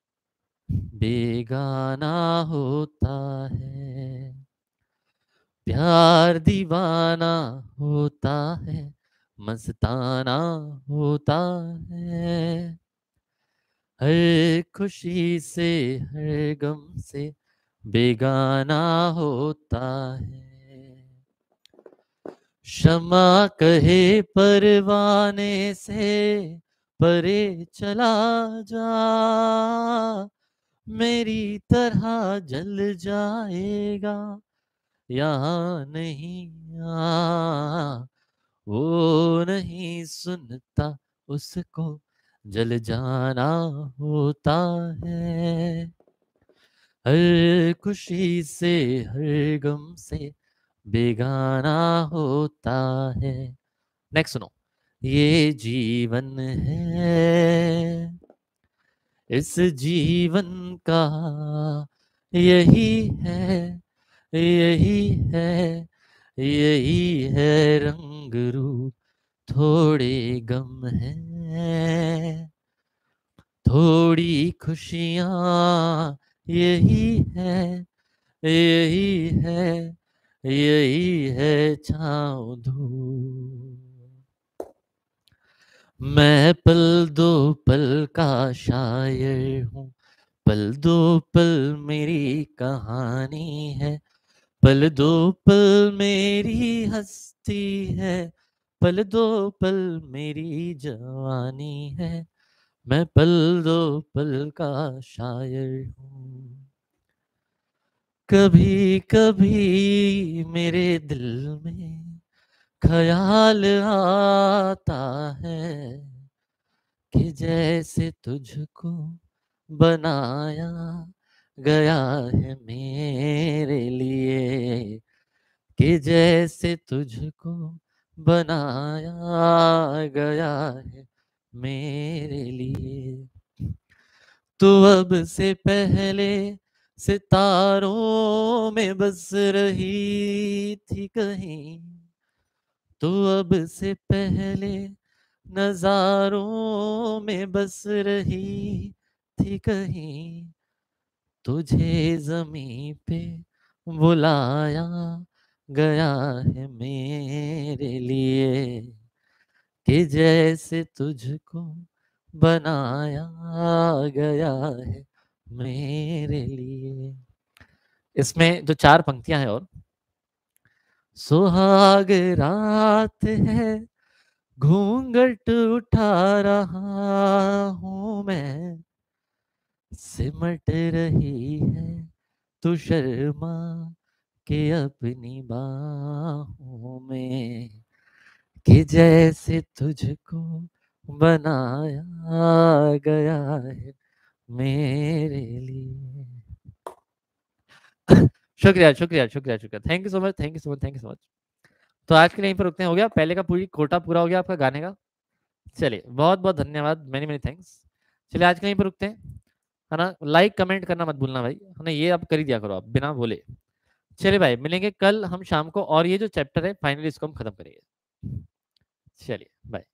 बेगाना होता है। प्यार दीवाना होता है, मस्ताना होता है, हर खुशी से हर गम से बेगाना होता है। शमा कहे परवाने से परे चला जा, मेरी तरह जल जाएगा यहाँ नहीं वो नहीं सुनता, उसको जल जाना होता है, हर खुशी से हर गम से बेगाना होता है। नेक्स्ट सुनो, ये जीवन है, इस जीवन का यही है, यही है, यही है रंग रूप, थोड़े गम है, थोड़ी खुशियाँ, यही है, यही है, यही है छाँव धूप। मैं पल दो पल का शायर हूँ, पल दो पल मेरी कहानी है, पल दो पल मेरी हस्ती है, पल दो पल मेरी जवानी है, मैं पल दो पल का शायर हूँ। कभी कभी मेरे दिल में ख्याल आता है कि जैसे तुझको बनाया गया है मेरे लिए, कि जैसे तुझको बनाया गया है मेरे लिए। तू अब से पहले सितारों में बस रही थी कहीं, तू अब से पहले नजारों में बस रही थी कहीं, तुझे जमीन पे बुलाया गया है मेरे लिए, कि जैसे तुझको बनाया गया है मेरे लिए। इसमें जो 4 पंक्तियां हैं, और सुहाग रात है घूंघट उठा रहा हूं मैं, सिमट रही है तू शर्मा के अपनी बाहों में, कि जैसे तुझको बनाया गया है मेरे लिए। शुक्रिया शुक्रिया शुक्रिया शुक्रिया, thank you so much, thank you so much, thank you so much. तो आज के लिए यहीं पर रुकते हैं, हो गया पहले का पूरी कोटा पूरा हो गया आपका गाने का। चलिए बहुत बहुत धन्यवाद, मेनी मेनी थैंक्स। चलिए आज के यहीं पर रुकते हैं, है ना। लाइक कमेंट करना मत भूलना भाई, है ना, ये आप कर ही दिया करो आप बिना बोले। चलिए भाई मिलेंगे कल हम शाम को, और ये जो चैप्टर है फाइनली इसको हम खत्म करेंगे। चलिए बाय।